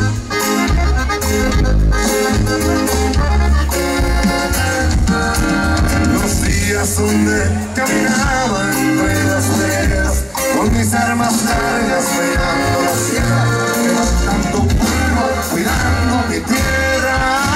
Donde caminaba entre las veredas con mis armas largas peinando la sierra, levantando polvo, cuidando mi tierra.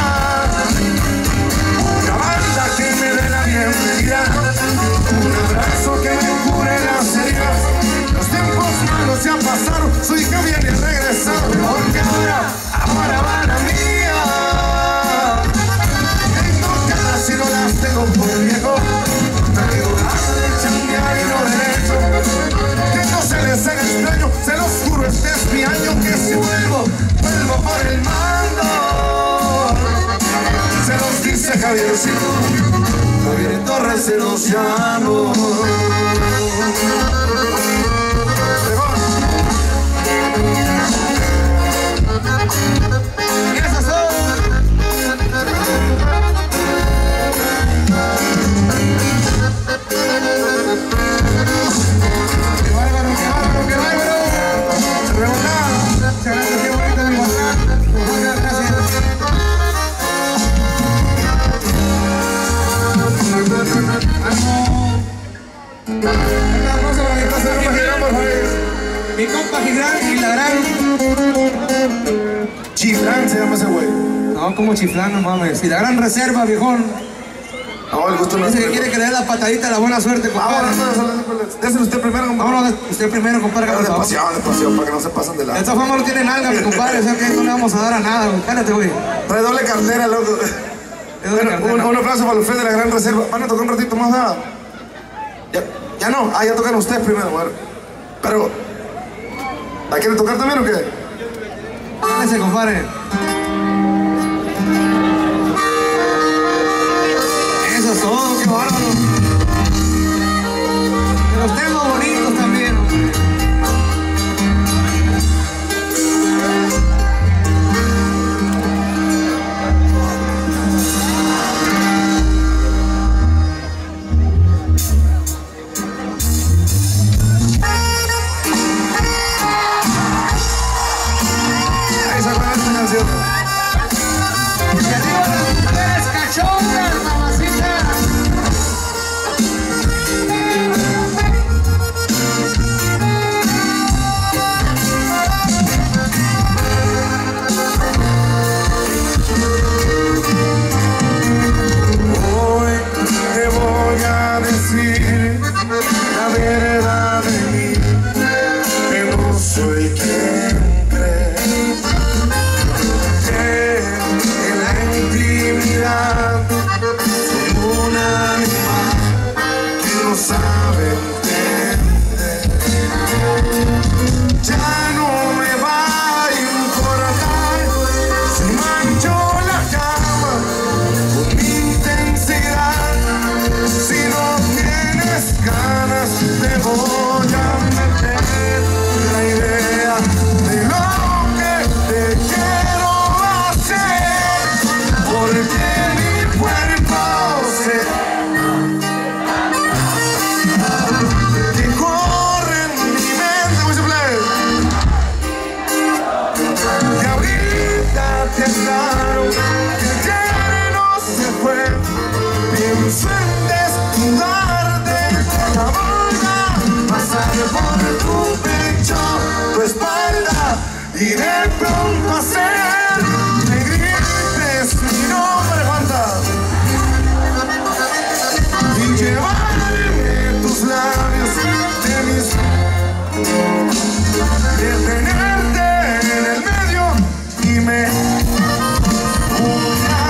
Una banda que me dé la bienvenida, un abrazo que me cure las heridas. Los tiempos malos ya pasaron, soy Javier y he regresado, porque ahora va la mía. Tengo ganas y no las tengo por viejo. Traigo ganas de chambear y no derecho, que no se les haga extraño, se los juro este es mi año, que si vuelvo por el mando. Se los dice Javiercito, Javier Torres se los llamo. Y esas son. ¡Qué bárbaro, qué bárbaro, qué bárbaro! ¡Revolado! Muchas gracias, qué bonito mi WhatsApp. Muchas gracias. Mi compa Gibran y la gran. Chiflán se llama ese güey. No, como Chiflán, no mames. Y la Gran Reserva, viejón. No, el gusto no es. Dice que quiere que le dé la patadita a la buena suerte, compadre. Déselo usted primero, compadre. Vámonos, usted primero, compadre. Despacio, para que no se pasen de De lado. esta forma no tiene nalga, mi compadre. O sea que no le vamos a dar a nada, güey. Cállate, güey. Trae doble cartera, loco. Un aplauso para los Fred de la Gran Reserva. Van a tocar un ratito más, ¿verdad? Ya no. Ya tocan ustedes primero, güey. Pero, ¿la quieren tocar también o qué? Cállese, compadre. Eso es todo, qué bárbaro. De los temas bonitos también, hombre. Esa es esta canción. Y arriba las mujeres cachondas, mamacita. Hoy te voy a decir la verdad de mí, que no soy quien crees. espalda y de pronto hacer me grites mi nombre, Juanta, y llevarme tus labios de mis, de tenerte en el medio y me una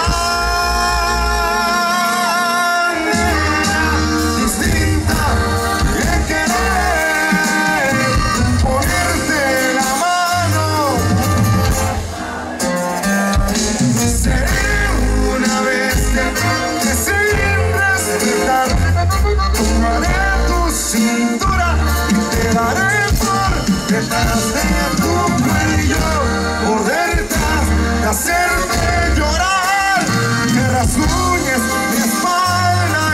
manera distinta de querer ponerte la mano. Seré una bestia que sin respetar tomaré tu cintura y te daré por detrás de tu cuello, por detrás de hacerte llorar, que rasguñes mi espalda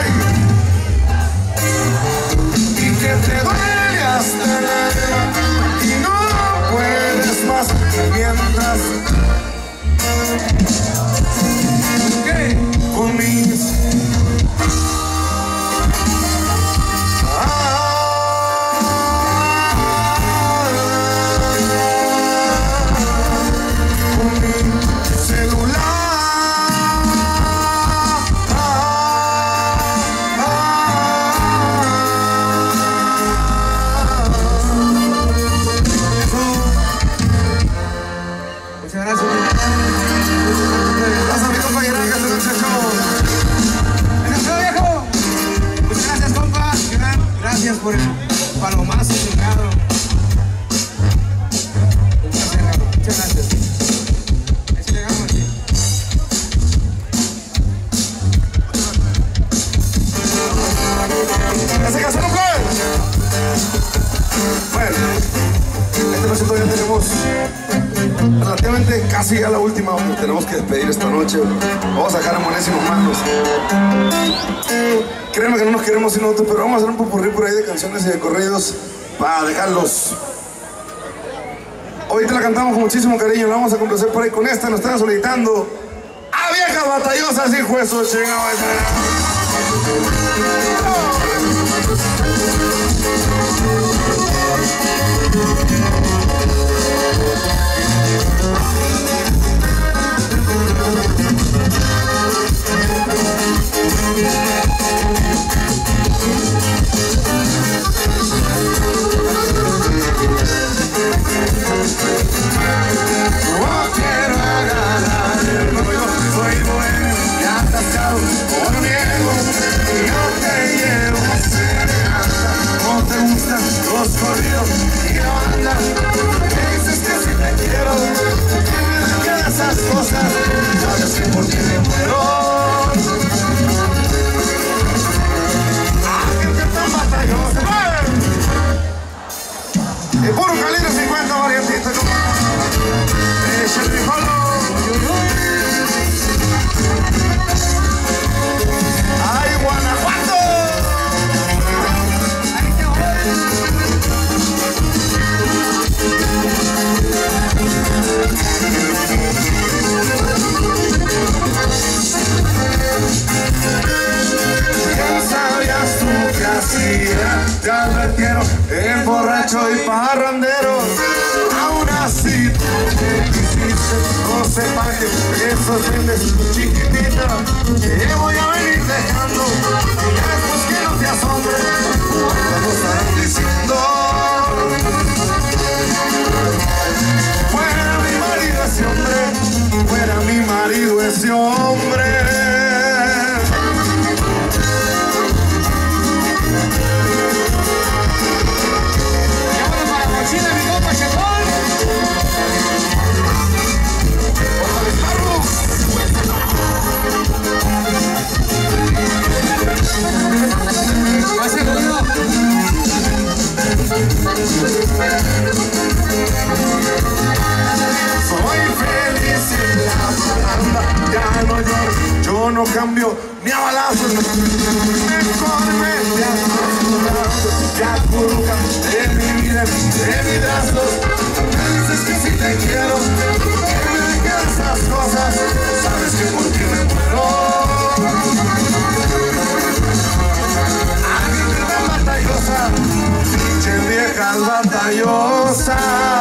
y que te duele hasta el alma y no puedes más mientras con mis por el palomazo, chingado. Muchas gracias. Ahí se le gana, tío. ¿Ya se casaron, pues? Bueno, este proyecto ya tenemos relativamente casi a la última, donde tenemos que despedir esta noche. Vamos a dejar a Monésimos manos. Créanme que no nos queremos sin nosotros, pero vamos a hacer un popurrí por ahí de canciones y de corridos para dejarlos. Hoy te la cantamos con muchísimo cariño, la vamos a complacer por ahí con esta. Nos están solicitando a viejas batallosas, hijo de eso, chingado. No quiero agarrar el rollo, soy bueno y atascado, no niego, y yo te llevo serenata. No te gustan los corridos y la banda, me dices que si te quiero, que de esas cosas, sabes que por ti me muero. Aquel que tan batalloso, de puro calibre 50 variantista, es el frijolo. ¡Ay, Guanajuato! ¿Quién sabías tú que hacía? Te advirtieron el borracho y parrandero. Aún así no sepa que esos vendes chiquitita, que voy a venir dejando, y ya después que no te asombre, cuando estarán diciendo, fuera mi marido ese hombre, fuera mi marido ese hombre. Soy feliz en la parranda, ya no lloro, yo no cambio ni a balazos. Mejor me acostumbrando, ya curruca de mi vida, de mis brazos. Me dices que si te quiero, que me dejes esas cosas, sabes que por ti me muero. Aquel que tan batallosa, pinche vieja batallosa.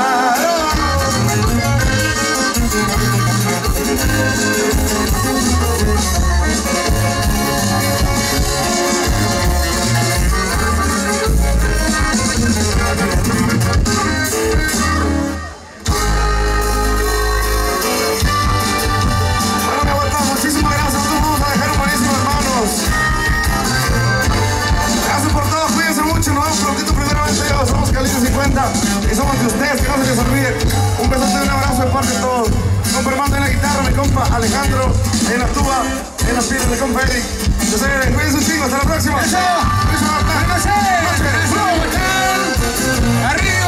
Y somos de ustedes, que no se les olvide. Un besote y un abrazo de parte de todos. Compa Armando en la guitarra, mi compa Alejandro en la tuba, en las pilas, mi compa Eric. Yo soy Eric, cuídense un chingo, hasta la próxima. ¡Eso! ¡Arriba!